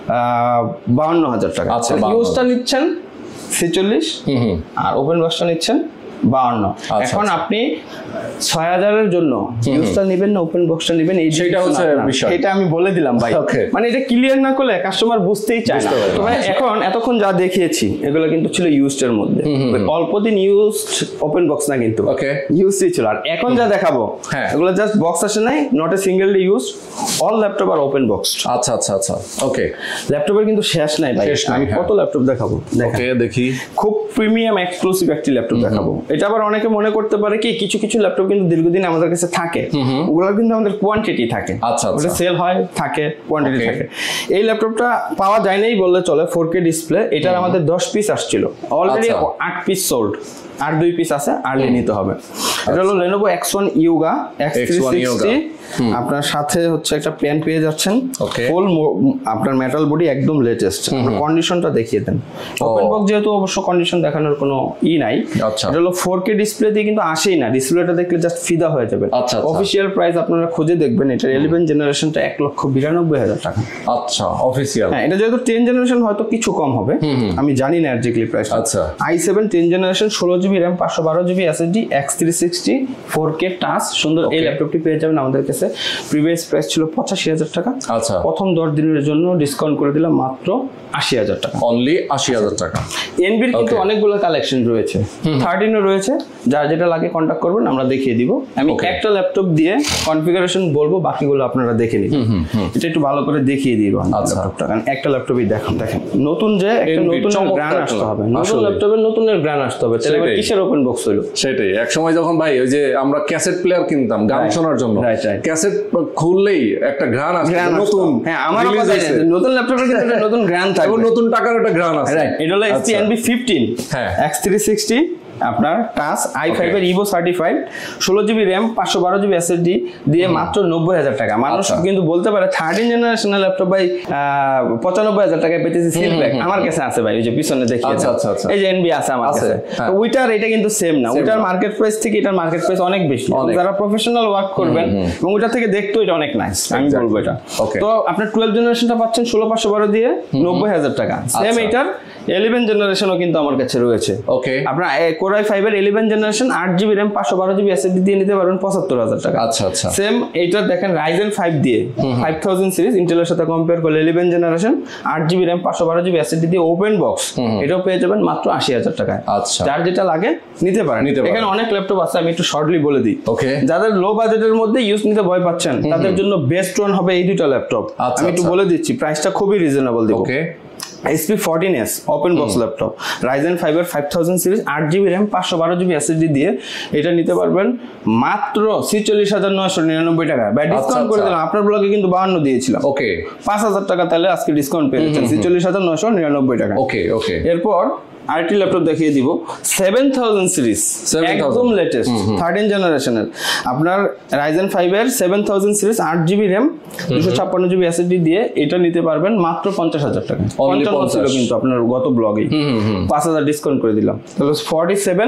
A: বাউন্ন হাজার টাকা।
B: আচ্ছা,
A: ইউজটা নিচ্ছেন ছেচল্লিশ আর ওপেন বক্সটা নিচ্ছেন বাউন্ন। এখন আপনি ছয় হাজারের জন্য ইউজটা নেবেন না ওপেন বক্সটা নেবেন, এই
B: সেটা হচ্ছে বিষয়,
A: এটা আমি বলে দিলাম ভাই। মানে এটা ক্লিয়ার না করলে কাস্টমার বুঝতেই চায় না। তবে এখন এতক্ষণ যা দেখিয়েছি এগুলো কিন্তু ছিল ইউজড এর মধ্যে, অল্প দিন ইউজড ওপেন বক্স না কিন্তু,
B: ওকে
A: ইউজডই ছিল। আর এখন যা দেখাবো এগুলো জাস্ট বক্স আসে নাই, not a single day use, all laptop আর ওপেন বক্স।
B: আচ্ছা আচ্ছা আচ্ছা, ওকে,
A: ল্যাপটপের কিন্তু শেষ নাই ভাই, আমি কত ল্যাপটপ দেখাবো,
B: ওকে দেখি।
A: খুব প্রিমিয়াম এক্সক্লুসিভ একটি ল্যাপটপ দেখাবো। এটা আবার অনেকে মনে করতে পারে কি কিছু কিছু ল্যাপটপ কিন্তু দীর্ঘদিন আমাদের কাছে থাকে, ওগুলো কিন্তু আমাদের কোয়ান্টিটি থাকে,
B: আচ্ছা
A: ওটা সেল হয় থাকে, কোয়ান্টিটি থাকে। এই ল্যাপটপটা পাওয়া যায় নাই বললে চলে, ফোর কে ডিসপ্লে, এটার আমাদের দশ পিস আসছিল, অলরেডি আট পিস সোল্ড, আর দুই পিস আছে, আর্লি নিতে হবে। এটা হলো Lenovo X one Yuga X three sixty, আপনার সাথে হচ্ছে একটা পেন পেয়ে যাচ্ছেন, ফুল আপনার মেটাল বডি, একদম লেটেস্ট। কন্ডিশনটা দেখিয়ে দেন। ওপেন বক্স যেহেতু অবশ্য কন্ডিশন দেখানোর কোনো ই নাই, এটা হলো ফোর কে ডিসপ্লে দিয়ে কিন্তু আসেই না, ডিসপ্লেটা দেখলে জাস্ট ফিদা হয়ে যাবে।
B: আচ্ছা
A: অফিসিয়াল প্রাইস আপনারা খুঁজে দেখবেন, এটা ইলেভেন জেনারেশনটা এক লক্ষ বিরানব্বই হাজার টাকা।
B: আচ্ছা অফিসিয়াল।
A: হ্যাঁ, এটা যেহেতু টেন জেনারেশন হয়তো কিছু কম হবে, আমি জানি না এক্স্যাক্টলি প্রাইস।
B: আচ্ছা,
A: আই সেভেন টেন জেনারেশন ষোলো জিবি র্যাম পাঁচশো বারো GB SSD X three sixty four K touch সুন্দর এই ল্যাপটপটি পেয়ে যাবেন আমাদের কাছে। প্রিভিয়াস প্রাইস ছিল পঁচাশি হাজার টাকা,
B: আচ্ছা
A: প্রথম দশ দিনের জন্য ডিসকাউন্ট করে দিলাম মাত্র আশি হাজার টাকা,
B: অনলি আশি হাজার টাকা।
A: এনবির কিন্তু অনেকগুলো কালেকশন রয়েছে, থার্টিনও রয়েছে, যার যেটা লাগে কন্ট্যাক্ট করবেন, আমরা দেখিয়ে দিব। আমি একটা ল্যাপটপ দিয়ে কনফিগারেশন বলবো, বাকিগুলো আপনারা দেখে নিন। এটা একটু ভালো করে দেখিয়ে দিব ল্যাপটপটা, কারণ একটা ল্যাপটপই দেখুন, দেখেন নতুন যে একটা নতুন গ্রান আসতে হবে, নতুন ল্যাপটপের নতুনের গ্রান আসতে হবে, তাহলে আবার কিসের ওপেন বক্স হলো?
B: সেটাই এক সময় যখন ভাই ওই যে আমরা ক্যাসেট প্লেয়ার কিনতাম গান শোনার জন্য, ক্যাসেট খুললেই একটা গ্রান আসতো নতুন।
A: হ্যাঁ, আমারও কথা আছে, নতুন ল্যাপটপের কিন্তু একটা নতুন গ্রান থাকবে,
B: এবং নতুন টাকার একটা গ্রান আছে।
A: রাইট, এটা হলো এসপি এনবি ফিফটিন
B: হ্যাঁ
A: এক্স থ্রি সিক্সটি আপনার টাচ আই ফাইভ এর ইভো সার্টিফাইড ষোলো জিবি র্যাম পাঁচশো বারো জিবি এসএসডি দিয়ে মাত্র নব্বই হাজার টাকা। মানুষ কিন্তু বলতে পারে থার্টিন জেনারেশনাল ল্যাপটপ ভাই পঁচানব্বই হাজার টাকায় পেতেছি সিল ব্যাগ, আমার কাছে আছে ভাই, ওই যে পিছনে দেখি এই যে এনবি আছে আমার কাছে। ওইটার এটা কিন্তু সেম না, ওইটার মার্কেট প্রাইস থেকে এটার মার্কেট প্রাইস অনেক বেশি। যারা প্রফেশনাল ওয়ার্ক করবেন এবং ওইটা থেকে দেখতো এটা অনেক নাইস, আমি বলবো এটা। তো আপনার টুয়েলভ জেনারেশনটা পাচ্ছেন ষোলো পাঁচশো বারো দিয়ে নব্বই হাজার টাকা। সেম এটার ইলেভেন জেনারেশনও কিন্তু আমার কাছে রয়েছে।
B: ওকে,
A: আপনার কোরাই ফাইভ এর ইলেভেন জেনারেশন আট জিবি র্যাম পাঁচশো বারো জিবি এসএসডি দিয়ে নিতে পারবেন পঁচাত্তর হাজার টাকা।
B: আচ্ছা আচ্ছা,
A: সেম এইটা দেখেন রাইজেন ফাইভ দিয়ে ফাইভ থাউজেন্ড সিরিজ ইন্টেলের সাথে কম্পেয়ার করলে ইলেভেন জেনারেশন আট জিবি র্যাম পাঁচশো বারো জিবি এসএসডি দিয়ে ওপেন বক্স, এটাও পেয়ে যাবেন মাত্র আশি হাজার টাকায়।
B: আচ্ছা,
A: যার যেটা লাগে নিতে পারেন। এখানে অনেক ল্যাপটপ আছে, আমি একটু শর্টলি বলে দিই।
B: ওকে,
A: যাদের লো বাজেটের মধ্যে ইউজ নিতে ভয় পাচ্ছেন তাদের জন্য বেস্ট ওয়ান হবে এই দুটো ল্যাপটপ। আমি একটু বলে দিচ্ছি, প্রাইসটা খুবই রিজনেবল দিব।
B: Okay,
A: HP fourteen S open box laptop Ryzen five এর ফাইভ থাউজেন্ড সিরিজ আট জিবি র্যাম পাঁচশো বারো জিবি এসএসডি দিয়ে এটা নিতে পারবেন মাত্র ছিচল্লিশ হাজার নয়শো নিরানব্বই টাকা। ব্যাড ডিসকাউন্ট করে দিলাম, আপনার ব্লগে কিন্তু বাহান্ন দিয়েছিলাম।
B: ওকে,
A: পাঁচ হাজার টাকা তাহলে আজকে ডিসকাউন্ট পেয়ে যাচ্ছেন ছিচল্লিশ হাজার নয়শো নিরানব্বই টাকা।
B: ওকে ওকে,
A: এরপর আরেকটি ল্যাপটপ দেখিয়ে দিব সেভেন থাউজেন্ড সিরিজ, একদম লেটেস্ট থার্টিন জেনারেশনের আপনার রাইজেন ফাইভ এর সেভেন থাউজেন্ড সিরিজ আট জিবি র্যাম দুশো ছাপ্পান্ন জিবি এসএসডি দিয়ে এটা নিতে পারবেন মাত্র পঞ্চাশ হাজার টাকা। পঞ্চান্ন ছিল কিন্তু আপনার গত ব্লগে, পাঁচ হাজার ডিসকাউন্ট করে দিলাম, তাহলে ফর্টি সেভেন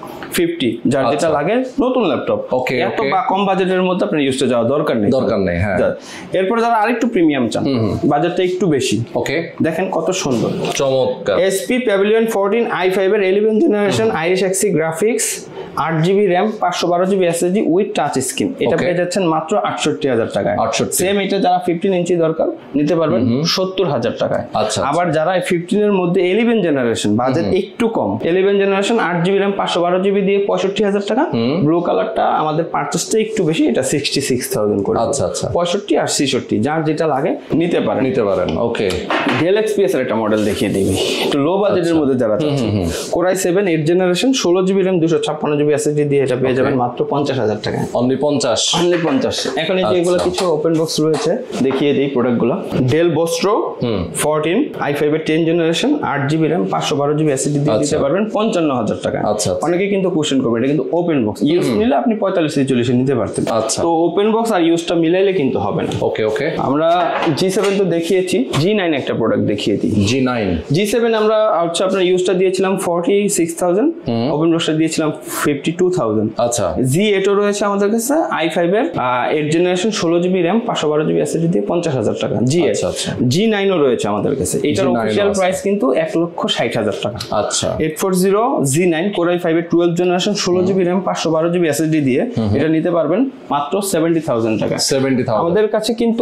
A: ফিফটি যার যেটা লাগে নতুন ল্যাপটপ।
B: ওকে,
A: এত বা কম বাজেটের মধ্যে আপনার ইউজটা যাওয়া দরকার নেই,
B: দরকার নেই। হ্যাঁ,
A: এরপর যারা আরেকটু প্রিমিয়াম চান, বাজেটটা একটু বেশি,
B: ওকে,
A: দেখেন কত সুন্দর
B: চমৎকার
A: HP Pavilion fourteen i five এর ইলেভেন জেনারেশন আইএসএক্সি গ্রাফিক্স আট জিবি র্যাম পাঁচশো বারো GB SSD with touch screen, এটা পেয়ে যাচ্ছেন মাত্র আটষট্টি হাজার টাকায়। সেম এটা যারা ফিফটিন ইঞ্চি দরকার নিতে পারবেন সত্তর হাজার টাকায়।
B: আচ্ছা,
A: আবার যারা ফিফটিন এর মধ্যে ইলেভেন জেনারেশন বাজেট একটু কম, ইলেভেন জেনারেশন আট জিবি র্যাম পাঁচশো বারো জিবি দিয়ে পঁয়ষট্টি হাজার টাকা। ব্লু কালারটা আমাদের পারচেসটা একটু বেশি, এটা সিক্সটি সিক্স থাউজেন্ড করে।
B: আচ্ছা আচ্ছা,
A: পঁয়ষট্টি আর ছেষট্টি যার যেটা লাগে নিতে পারেন
B: নিতে পারেন। ওকে,
A: ডেল এক্সপিএস এর একটা মডেল দেখিয়ে দিবি, একটু লো বাজেটের মধ্যে যারা চাচ্ছেন, কোরাই সেভেন এইট জেনারেশন ষোলো জিবি র্যাম দুশো ছাপ্পান্ন জিবি এসএসডি দিয়ে এটা পেয়ে যাবেন মাত্র পঞ্চাশ হাজার টাকা।
B: অনলি পঞ্চাশ,
A: অনলি পঞ্চাশ। এখন এই যে এগুলো কিছু ওপেন বক্স রয়েছে দেখিয়ে দিই প্রোডাক্টগুলো। Dell Vostro fourteen i five এর টেন জেনারেশন আট জিবি র্যাম পাঁচশো বারো জিবি এসএসডি দিয়ে দিতে পারবেন পঞ্চান্ন হাজার টাকা।
B: আচ্ছা,
A: অনেকে কিন্তু কোশ্চেন করবে এটা কিন্তু ওপেন বক্স, ইউজ নিলে আপনি পঁয়তাল্লিশ চল্লিশে নিতে পারতেন।
B: আচ্ছা,
A: তো ওপেন বক্স আর ইউজটা মিলাইলে কিন্তু হবে না।
B: ওকে ওকে,
A: আমরা জি সেভেন তো দেখিয়েছি, জি নাইন একটা প্রোডাক্ট দেখিয়ে দিই।
B: জি নাইন
A: জি সেভেন আমরা হচ্ছে আপনার ইউজটা দিয়েছিলাম ফর্টি সিক্স থাউজেন্ড, ওপেন বক্সটা দিয়েছিলাম ফিফটি টু থাউজেন্ড।
B: আচ্ছা,
A: জি এইটও রয়েছে আমাদের কাছে আই ফাইভ এর এইট জেনারেশন ষোলো জিবি র্যাম পাঁচশো বারো জিবি এসএসডি দিয়ে পঞ্চাশ হাজার টাকা। জি
B: আচ্ছা আচ্ছা,
A: জি নাইনও রয়েছে আমাদের কাছে, এটার অফিসিয়াল প্রাইস কিন্তু এক লক্ষ ষাট হাজার টাকা।
B: আচ্ছা,
A: eight four zero G nine Core i five এর টুয়েলভ জেনারেশন ষোলো জিবি র্যাম পাঁচশো বারো জিবি এসএসডি দিয়ে এটা নিতে পারবেন মাত্র সেভেন্টি থাউজেন্ড টাকা।
B: Seventy thousand.
A: আমাদের কাছে কিন্তু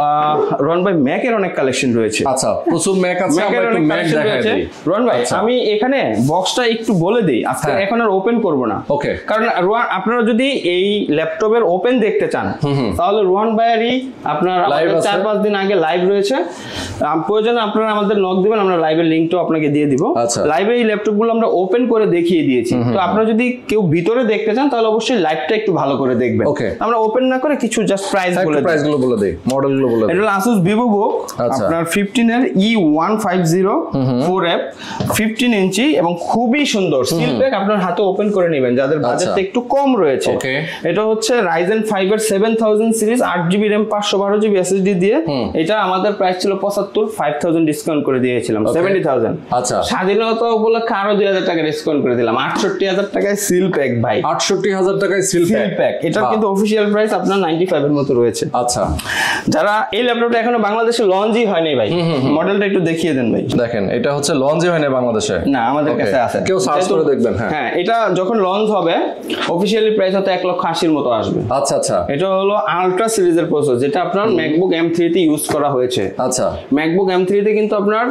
A: রন ভাই ম্যাক এর অনেক কালেকশন রয়েছে।
B: আচ্ছা, প্রচুর ম্যাক আছে, আমরা একটু ম্যাক দেখাই দিই।
A: রন ভাই আমি এখানে বক্সটা একটু বলে দেই, আজকে এখন আর ওপেন করব না।
B: ওকে,
A: কারণ আপনারা যদি এই ল্যাপটপের ওপেন দেখতে চান তাহলে রোহান ভাইয়েরই আপনার চার পাঁচ দিন আগে লাইভ রয়েছে, প্রয়োজনে আপনারা আমাদের নক দিবেন, আমরা লাইভের লিঙ্কটাও আপনাকে দিয়ে দিব। লাইভে এই ল্যাপটপ গুলো আমরা ওপেন করে দেখিয়ে দিয়েছি, তো আপনারা যদি কেউ ভিতরে দেখতে চান তাহলে অবশ্যই লাইভটা একটু ভালো করে দেখবেন। আমরা ওপেন না করে কিছু জাস্ট প্রাইস বলে দিই,
B: প্রাইস গুলো বলে দেই, মডেল গুলো বলে দেই।
A: এটা Asus VivoBook আপনার ফিফটিন এর E one five zero four F fifteen inch এবং খুবই সুন্দর সিল প্যাক, আপনার হাতে ওপেন করে নেবেন নেবেন যাদের বাজেটটা একটু কম রয়েছে। এটা হচ্ছে রাইজেন ফাইভ এর সেভেন থাউজেন্ড সিরিজ আট জিবি র্যাম পাঁচশো বারো জিবি এসএসডি দিয়ে। এটা আমাদের প্রাইস ছিল পঁচাত্তর, ফাইভ থাউজেন্ড ডিসকাউন্ট করে দিয়েছিলাম সেভেন্টি থাউজেন্ড।
B: আচ্ছা,
A: স্বাধীনতা উপলক্ষে আরো দুই হাজার টাকা ডিসকাউন্ট করে দিলাম, আটষট্টি হাজার টাকায় সিল প্যাক ভাই,
B: আটষট্টি হাজার টাকায় সিল
A: প্যাক। এটা কিন্তু অফিসিয়াল প্রাইস আপনার নাইনটি ফাইভ এর মতো রয়েছে।
B: আচ্ছা,
A: যারা এই ল্যাপটপটা এখনো বাংলাদেশে লঞ্চই হয়নি ভাই, মডেলটা একটু দেখিয়ে দেন ভাই।
B: দেখেন এটা হচ্ছে লঞ্চই হয়নি বাংলাদেশে,
A: না আমাদের কাছে আছে,
B: কেউ সার্চ করে দেখবেন। হ্যাঁ
A: হ্যাঁ, এটা যখন লঞ্চ হবে অফিসিয়ালি প্রাইস হয়তো এক লক্ষ আশির মতো আসবে।
B: আচ্ছা আচ্ছা,
A: এটা হলো আলট্রা সিরিজের প্রসেসর, যেটা আপনার ম্যাকবুক এম থ্রি তে ইউজ করা হয়েছে।
B: আচ্ছা,
A: ম্যাকবুক এম থ্রি তে কিন্তু আপনার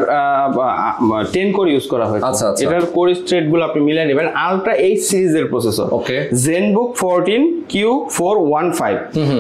A: টেন কোর ইউজ করা হয়েছে।
B: আচ্ছা আচ্ছা,
A: এটার কোর স্ট্রেট গুলো আপনি মিলিয়ে নেবেন। আলট্রা এইট সিরিজের processor,
B: okay,
A: Zenbook fourteen Q four one five,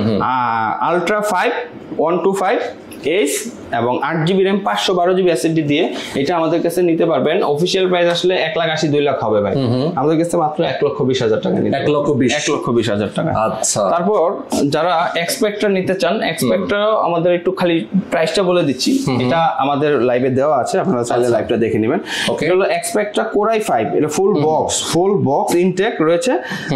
A: ultra five one two five H এবং আট জিবি র্যাম পাঁচশো বারো জিবি এসএসডি দিয়ে এটা আমাদের কাছে নিতে পারবেন। অফিসিয়াল প্রাইস আসলে এক লাখ আশি দুই লাখ হবে ভাই, আমাদের কাছে মাত্র এক লক্ষ বিশ হাজার টাকা নিতে,
B: এক লক্ষ বিশ
A: এক লক্ষ বিশ হাজার টাকা।
B: আচ্ছা,
A: তারপর যারা এক্সপেক্টর নিতে চান, এক্সপেক্টর আমাদের একটু খালি প্রাইসটা বলে দিচ্ছি, এটা আমাদের লাইভে দেওয়া আছে, আপনারা চাইলে লাইভটা দেখে নেবেন। এটা হলো এক্সপেক্টর কোরাই ফাইভ, এটা full box, full box intact রয়েছে,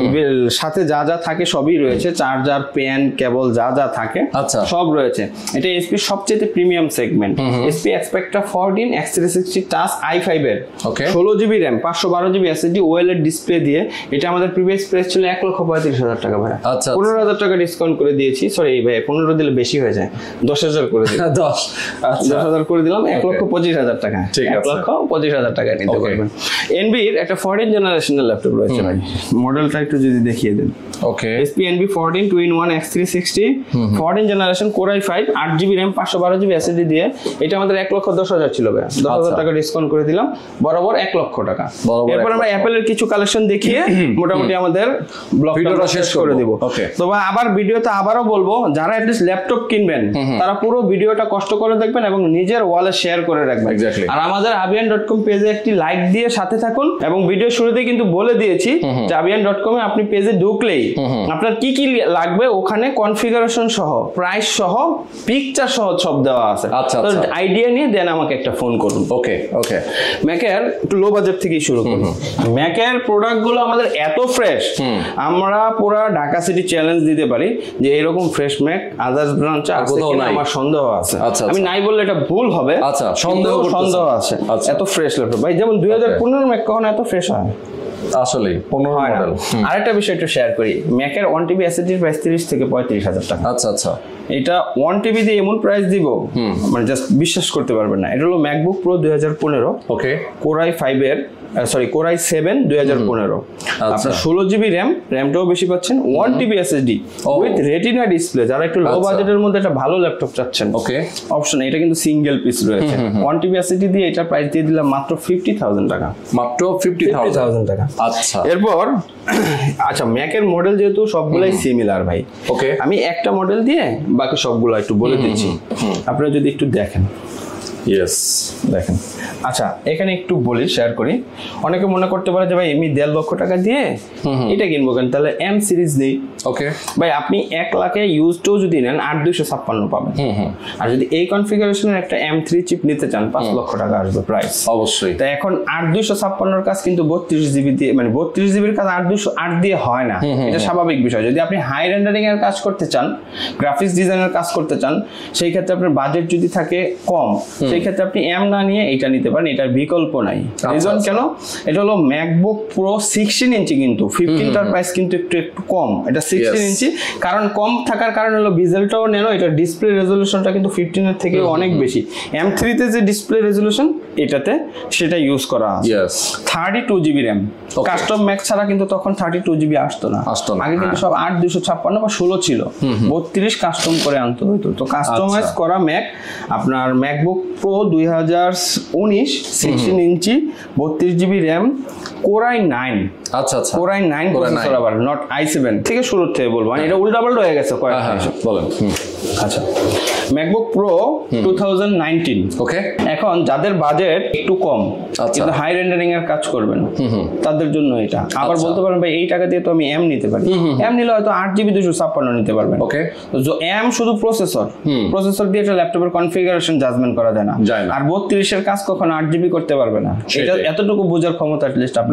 A: সাথে যা যা থাকে সবই রয়েছে, চার্জার, পেন, কেবল যা যা থাকে সব রয়েছে। এটা এসপি সবচেয়ে premium segment, HP Spectre fourteen x three sixty touch i five এর ষোলো জিবি র্যাম পাঁচশো বারো জিবি এসএসডি ওএলইডি ডিসপ্লে দিয়ে, এটা আমাদের প্রিভিয়াস প্রাইস ছিল এক লক্ষ পঁয়ত্রিশ হাজার টাকা ভাই, পনেরো হাজার টাকা ডিসকাউন্ট করে দিয়েছি। সরি ভাই, পনেরো দিলে বেশি হয়ে যায়, দশ হাজার করে দিলাম, দশ দশ হাজার করে দিলাম, এক লক্ষ পঁচিশ হাজার টাকা, এক লক্ষ পঁচিশ হাজার টাকা নিতে পারবেন। এনবির একটা ফোরটিন জেনারেশনের ল্যাপটপ রয়েছে ভাই, মডেলটা একটু যদি দেখিয়ে দেন।
B: Okay,
A: HP Envy fourteen two in one x three sixty fourteen generation Core i five আট জিবি র্যাম পাঁচশো বারো জিবি এসএসডি দিয়ে, এটা আমাদের এক লক্ষ দশ হাজার ছিল ভাই, দশ হাজার টাকা ডিসকাউন্ট করে দিলাম, বরাবর এক লক্ষ টাকা। এরপর আমরা অ্যাপেলের কিছু কালেকশন দেখিয়ে মোটামুটি আমাদের ব্লগটা শেষ করে দিব। তো আবার ভিডিওতে আবারও বলবো, যারা অ্যাটলিস্ট ল্যাপটপ কিনবেন তারা পুরো ভিডিওটা কষ্ট করে দেখবেন এবং নিজের ওয়ালে শেয়ার করে রাখবেন। আর আমাদের আবিয়ান ডট কম পেজে একটি লাইক দিয়ে সাথে থাকুন, এবং ভিডিও শুরুতে কিন্তু বলে দিয়েছি যে আবিয়ান ডট কম এ আপনি পেজে ঢুকলেই আপনার কি কি লাগবে ওখানে কনফিগারেশন সহ, প্রাইস সহ, পিকচার সহ সব দেওয়া আছে।
B: আচ্ছা,
A: তো আইডিয়া নিয়ে দেন আমাকে একটা ফোন করুন।
B: ওকে ওকে,
A: ম্যাকের একটু লো বাজেট থেকেই শুরু করুন। ম্যাকের প্রোডাক্টগুলো আমাদের এত ফ্রেশ, আমরা পুরো ঢাকা সিটি চ্যালেঞ্জ দিতে পারি যে এরকম ফ্রেশ ম্যাক আদার্স ব্রাঞ্চে আছে কিনা আমার সন্দেহ আছে। আমি নাই বললে এটা ভুল হবে।
B: আচ্ছা, সন্দেহ
A: সন্দেহ আছে, এত ফ্রেশ ল্যাপটপ ভাই, যেমন দুই হাজার পনেরো ম্যাক কখনো এত ফ্রেশ হয়
B: আসলে পনেরো মডেল।
A: আরেকটা বিষয় একটু শেয়ার করি, ম্যাকের ওয়ান টিবি এসএসডির প্রাইস তিরিশ থেকে পঁয়ত্রিশ হাজার টাকা।
B: আচ্ছা আচ্ছা,
A: এটা ওয়ান টিবি দিয়ে এমন প্রাইস দিব মানে জাস্ট বিশ্বাস করতে পারবেন না। এটা হলো ম্যাকবুক প্রো দুই হাজার পনেরো,
B: ওকে,
A: কোরাই ফাইভ এর সরি কোরাই সেভেন দুই হাজার পনেরো, আপনার ষোলো জিবি র্যাম, র্যামটাও বেশি পাচ্ছেন, one TB SSD with Retina display. যারা একটু লো বাজেটের মধ্যে একটা ভালো ল্যাপটপ চাচ্ছেন, ওকে, অপশন এটা কিন্তু সিঙ্গেল পিস রয়েছে, ওয়ান টিবি এসএসডি দিয়ে এটা প্রাইস দিয়ে দিলাম মাত্র ফিফটি থাউজেন্ড টাকা,
B: মাত্র ফিফটি থাউজেন্ড টাকা। আচ্ছা,
A: এরপর আচ্ছা ম্যাকের মডেল যেহেতু সবগুলাই সিমিলার ভাই, ওকে, আমি একটা মডেল দিয়ে বাকি সবগুলো একটু বলে দিচ্ছি, আপনারা যদি একটু দেখেন।
B: ইয়েস,
A: দেখেন। আচ্ছা, এখানে একটু বলি, শেয়ার করি। অনেকে মনে করতে পারে যে ভাই এমনি দেড় লক্ষ টাকা দিয়ে এটা কিনবো কেন, তাহলে এম সিরিজ নেই।
B: ওকে
A: ভাই, আপনি এক লাখে ইউজডও যদি নেন আট দুইশো ছাপ্পান্ন পাবেন, আর যদি এই কনফিগারেশনের একটা এম থ্রি চিপ নিতে চান পাঁচ লক্ষ টাকা আসবে প্রাইস অবশ্যই। তাই এখন আট দুইশো ছাপ্পান্নর কাজ কিন্তু বত্রিশ জিবি দিয়ে, মানে বত্রিশ জিবির কাজ আট দুইশো আট দিয়ে হয় না, এটা স্বাভাবিক বিষয়। যদি আপনি হাই রেন্ডারিং এর কাজ করতে চান, গ্রাফিক্স ডিজাইনের কাজ করতে চান, সেই ক্ষেত্রে আপনার বাজেট যদি থাকে কম, সেই ক্ষেত্রে আপনি এম না নিয়ে এটা নিতে পারেন, এটার বিকল্প নাই। রিজন কেন? এটা হলো ম্যাকবুক প্রো সিক্সটিন ইঞ্চি, কিন্তু ফিফটিনটার প্রাইস কিন্তু একটু একটু কম, এটা সিক্সটিন ইঞ্চি। কারণ কম থাকার কারণ হলো বিজেলটাও নেনো, এটা ডিসপ্লে রেজলিউশনটা কিন্তু ফিফটিন এর থেকে অনেক বেশি। এম থ্রি তে যে ডিসপ্লে রেজলিউশন এটাতে সেটা ইউজ করা আছে। Thirty two GB RAM, custom Mac ছাড়া কিন্তু তখন থার্টি টু জিবি আসতো না, আগে কিন্তু সব আট দুশো ছাপ্পান্ন বা ষোলো ছিল, বত্রিশ কাস্টম করে আনতে হইতো। তো কাস্টমাইজ করা ম্যাক আপনার ম্যাকবুক প্রো দুই হাজার উনিশ সিক্সটিন ইঞ্চি বত্রিশ জিবি র্যাম, কোরাই নাইন, আচ্ছা আচ্ছা কোরাই নাইন প্রসেসর, আবার নট আই সেভেন থেকে শুরু থেকে বলবো, এটা উল্টা পাল্টা হয়ে গেছে কয়েকটা বলেন। আচ্ছা, MacBook Pro two thousand nineteen, okay, এখন যাদের বাজেট একটু কম কিন্তু হাই রেন্ডারিং এর কাজ করবেন তাদের জন্য এটা। আবার বলতে পারেন ভাই এই টাকা দিয়ে তো আমি এম নিতে পারি, এম নিলে হয়তো আট জিবি দুশো ছাপ্পান্ন নিতে পারবেন, ওকে। তো এম শুধু প্রসেসর, প্রসেসর দিয়ে একটা ল্যাপটপের কনফিগারেশন জাজমেন্ট করা যায় না, আর বত্রিশের কাজ কখনো আট জিবি করতে পারবে না, এটা এতটুকু বোঝার ক্ষমতা অ্যাটলিস্ট আপনার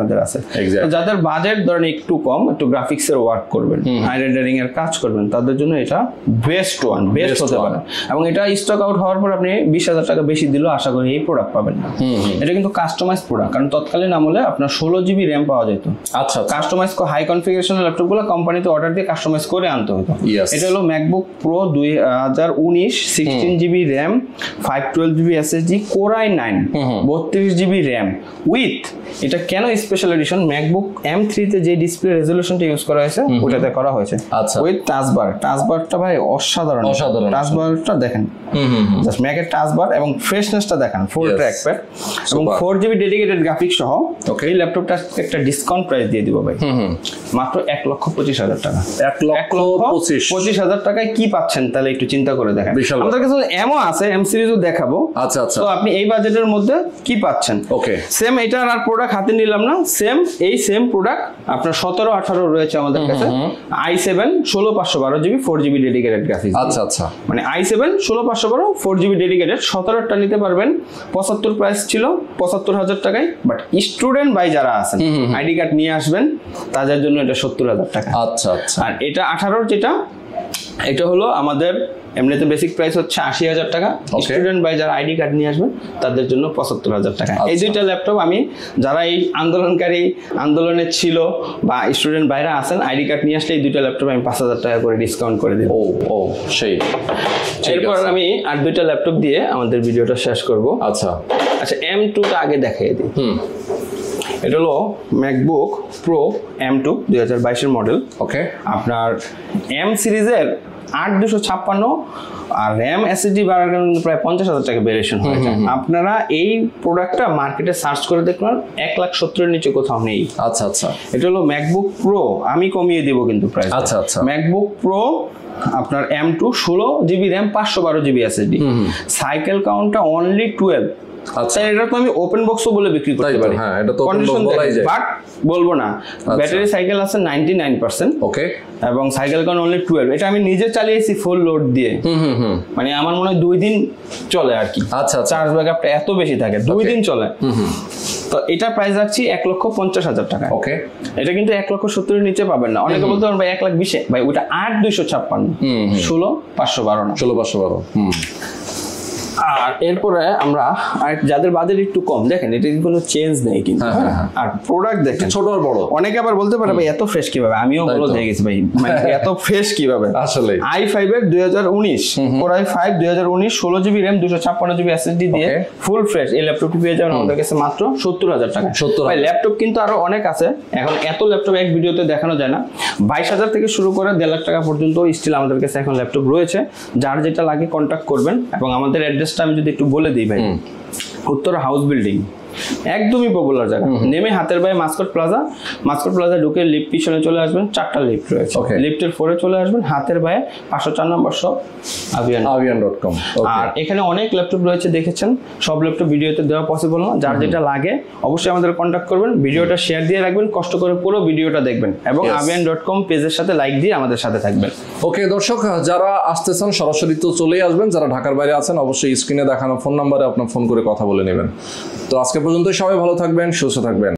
A: আপনাদের আছে।
B: Exactly.
A: তো যাদের বাজেট ধরেন একটু কম, একটু গ্রাফিক্সের ওয়ার্ক করবেন, হাই রেন্ডারিং এর কাজ করবেন, তাদের জন্য এটা বেস্ট ওয়ান, বেস্ট হতে পারে। এবং এটা স্টক আউট হওয়ার পর আপনি বিশ হাজার টাকা বেশি দিলেও আশা করি এই প্রোডাক্ট পাবেন না। এটা কিন্তু কাস্টমাইজ প্রোডাক্ট, কারণ তৎকালীন আমলে আপনার ষোলো জিবি র্যাম পাওয়া যেত।
B: আচ্ছা,
A: কাস্টমাইজ হাই কনফিগারেশনের ল্যাপটপগুলো কোম্পানিতে অর্ডার দিয়ে কাস্টমাইজ করে আনতে হতো।
B: Yes.
A: এটা হলো ম্যাকবুক প্রো দুই হাজার উনিশ, sixteen GB RAM, five twelve GB SSD, core i nine, বত্রিশ জিবি র্যাম উইথ, এটা কেন special edition, MacBook M three তে যে ডিসপ্লে রেজলিউশনটা ইউজ করা হয়েছে ওটাতে করা হয়েছে।
B: আচ্ছা।
A: উইথ টাচবার, টাচবারটা ভাই অসাধারণ,
B: অসাধারণ।
A: টাচবারটা দেখেন, জাস্ট ম্যাকের টাচবার এবং ফ্রেশনেসটা দেখেন, ফুল
B: Yes.
A: ট্র্যাক প্যাড এবং
B: Super.
A: Four GB dedicated graphics সহ
B: Okay.
A: এই ল্যাপটপটা একটা ডিসকাউন্ট প্রাইস দিয়ে দিব ভাই, মাত্র এক লক্ষ পঁচিশ হাজার টাকা।
B: এক লক্ষ পঁচিশ
A: পঁচিশ হাজার টাকায় কি পাচ্ছেন তাহলে একটু চিন্তা করে দেখেন।
B: বিশাল।
A: আমাদের কাছে এমও আছে, এম সিরিজও দেখাবো।
B: আচ্ছা আচ্ছা,
A: তো আপনি এই বাজেটের মধ্যে কি পাচ্ছেন?
B: ওকে,
A: সেম এটার আর প্রোডাক্ট হাতে নিলাম না, সেম এই সেম প্রোডাক্ট আপনার সতেরো আঠারো রয়েছে আমাদের কাছে, আই সেভেন ষোলো পাঁচশো বারো GB four GB dedicated graphics.
B: আচ্ছা আচ্ছা,
A: মানে আই সেভেন ষোলো পাঁচশো বারো ফোর জিবি ডেডিকেটেড সতেরোটা নিতে পারবেন। পঁচাত্তর প্রাইস ছিল পঁচাত্তর হাজার টাকায়, বাট স্টুডেন্ট বাই যারা আছেন আইডি কার্ড নিয়ে আসবেন তাদের জন্য এটা সত্তর হাজার টাকা।
B: আচ্ছা আচ্ছা,
A: আর এটা আঠারোর যেটা, এটা হলো আমাদের এমনিতে বেসিক প্রাইস হচ্ছে আশি হাজার টাকা, স্টুডেন্ট বাই যারা আইডি কার্ড নিয়ে আসবেন তাদের জন্য পঁচাত্তর হাজার টাকা। এই দুইটা ল্যাপটপ আমি যারা এই আন্দোলনকারী আন্দোলনে ছিল বা স্টুডেন্ট বাইরে আছেন আইডি কার্ড নিয়ে আসলে এই দুইটা ল্যাপটপ আমি পাঁচ হাজার টাকা করে ডিসকাউন্ট করে দিই।
B: ও ও সেই,
A: এরপর আমি আর দুইটা ল্যাপটপ দিয়ে আমাদের ভিডিওটা শেষ করব।
B: আচ্ছা
A: আচ্ছা, এম টুটা আগে দেখিয়ে দিই।
B: হুম,
A: এটা হলো ম্যাকবুক প্রো এম টু দুই হাজার বাইশের মডেল।
B: ওকে,
A: আপনার এম সিরিজের আট দুশো ছাপ্পান্ন আর র্যাম এসএসডি বাড়ার কারণে প্রায় পঞ্চাশ হাজার টাকা ভেরিয়েশন হয়েছে। আপনারা এই প্রোডাক্টটা মার্কেটে সার্চ করে দেখবেন এক লাখ সত্তরের নিচে কোথাও নেই।
B: আচ্ছা আচ্ছা,
A: এটা হলো ম্যাকবুক প্রো, আমি কমিয়ে দিব কিন্তু প্রাইস।
B: আচ্ছা আচ্ছা,
A: ম্যাকবুক প্রো আপনার এম টু ষোলো জিবি র্যাম পাঁচশো বারো জিবি এসএসডি, সাইকেল কাউন্টটা অনলি টুয়েলভ।
B: আচ্ছা,
A: এটা তো আমি ওপেন বক্সও বলে বিক্রি করতে পারি,
B: হ্যাঁ এটা তো
A: কন্ডিশন
B: বলাই যায়,
A: বাট বলবো না। ব্যাটারি সাইকেল আছে নাইনটি নাইন পার্সেন্ট,
B: ওকে,
A: এবং সাইকেল কাউন্ট অনলি টুয়েলভ। এটা আমি নিজে চালিয়েছি ফুল লোড দিয়ে,
B: হুম হুম হুম,
A: মানে আমার মনে হয় দুই দিন চলে আর কি।
B: আচ্ছা আচ্ছা,
A: চার্জ ব্যাকআপটা এত বেশি থাকে, দুই দিন চলে। তো এটা প্রাইস রাখছি এক লক্ষ পঞ্চাশ হাজার টাকা।
B: ওকে,
A: এটা কিন্তু এক লক্ষ সত্তরের নিচে পাবেন না। অনেকে বলতে পারেন ভাই এক লাখ বিশে, ভাই ওটা আট দুইশো ছাপ্পান্ন, ষোলো পাঁচশো বারো না,
B: ষোলো পাঁচশো বারো। হুম,
A: আর এরপরে আমরা আর যাদের বাজেট একটু কম, দেখেন এটা কোনো চেঞ্জ নেই কিন্তু। আর প্রোডাক্ট দেখেন
B: ছোট আর বড়,
A: অনেকে আবার বলতে পারে ভাই এত ফ্রেশ কিভাবে, আমিও বলে হয়ে গেছি ভাই, মানে এত ফ্রেশ কিভাবে।
B: আসলে
A: আই ফাইভ এর দুই হাজার উনিশ, কোর আই ফাইভ দুই হাজার উনিশ ষোলো জিবি র্যাম দুশো ছাপ্পান্ন জিবি এসএসডি দিয়ে ফুল ফ্রেশ এই ল্যাপটপটি পেয়ে যাবেন আমাদের কাছে মাত্র সত্তর হাজার টাকা।
B: সত্তর
A: ভাই ল্যাপটপ কিন্তু আরো অনেক আছে, এখন এত ল্যাপটপ এক ভিডিওতে দেখানো যায় না। বাইশ হাজার থেকে শুরু করে দেড় লাখ টাকা পর্যন্ত স্টিল আমাদের কাছে এখন ল্যাপটপ রয়েছে। যার যেটা লাগে কন্ট্যাক্ট করবেন। এবং আমাদের অ্যাড্রেসটা আমি যদি একটু বলে দিই ভাই, উত্তর হাউস বিল্ডিং, একদমই পপুলার জায়গা। নেমে হাতের বাই মাস্কট প্লাজা, মাস্কট প্লাজা ঢুকে লিফট পিছনে চলে আসবেন, চারটা লিফট রয়েছে, লিফটের ফোরে চলে আসবেন, হাতের বায়ে পাঁচশো চার নম্বর শপ আভিয়ান
B: আভিয়ান ডট কম।
A: আর এখানে অনেক ল্যাপটপ রয়েছে দেখেছেন, সব ল্যাপটপ ভিডিওতে দেওয়া পসিবল না। যার যেটা লাগে অবশ্যই আমাদের কন্ট্যাক্ট করবেন, ভিডিওটা শেয়ার দিয়ে রাখবেন, কষ্ট করে পুরো ভিডিওটা দেখবেন এবং আভিয়ান ডট কম পেজের সাথে লাইক দিয়ে আমাদের সাথে থাকবেন।
B: ওকে দর্শক, যারা আসতেছেন সরাসরি তো চলেই আসবেন, যারা ঢাকার বাইরে আছেন অবশ্যই স্ক্রিনে দেখানো ফোন নাম্বারে আপনার ফোন করে কথা বলে নেবেন। তো আজকে পর্যন্ত সবাই ভালো থাকবেন, সুস্থ থাকবেন।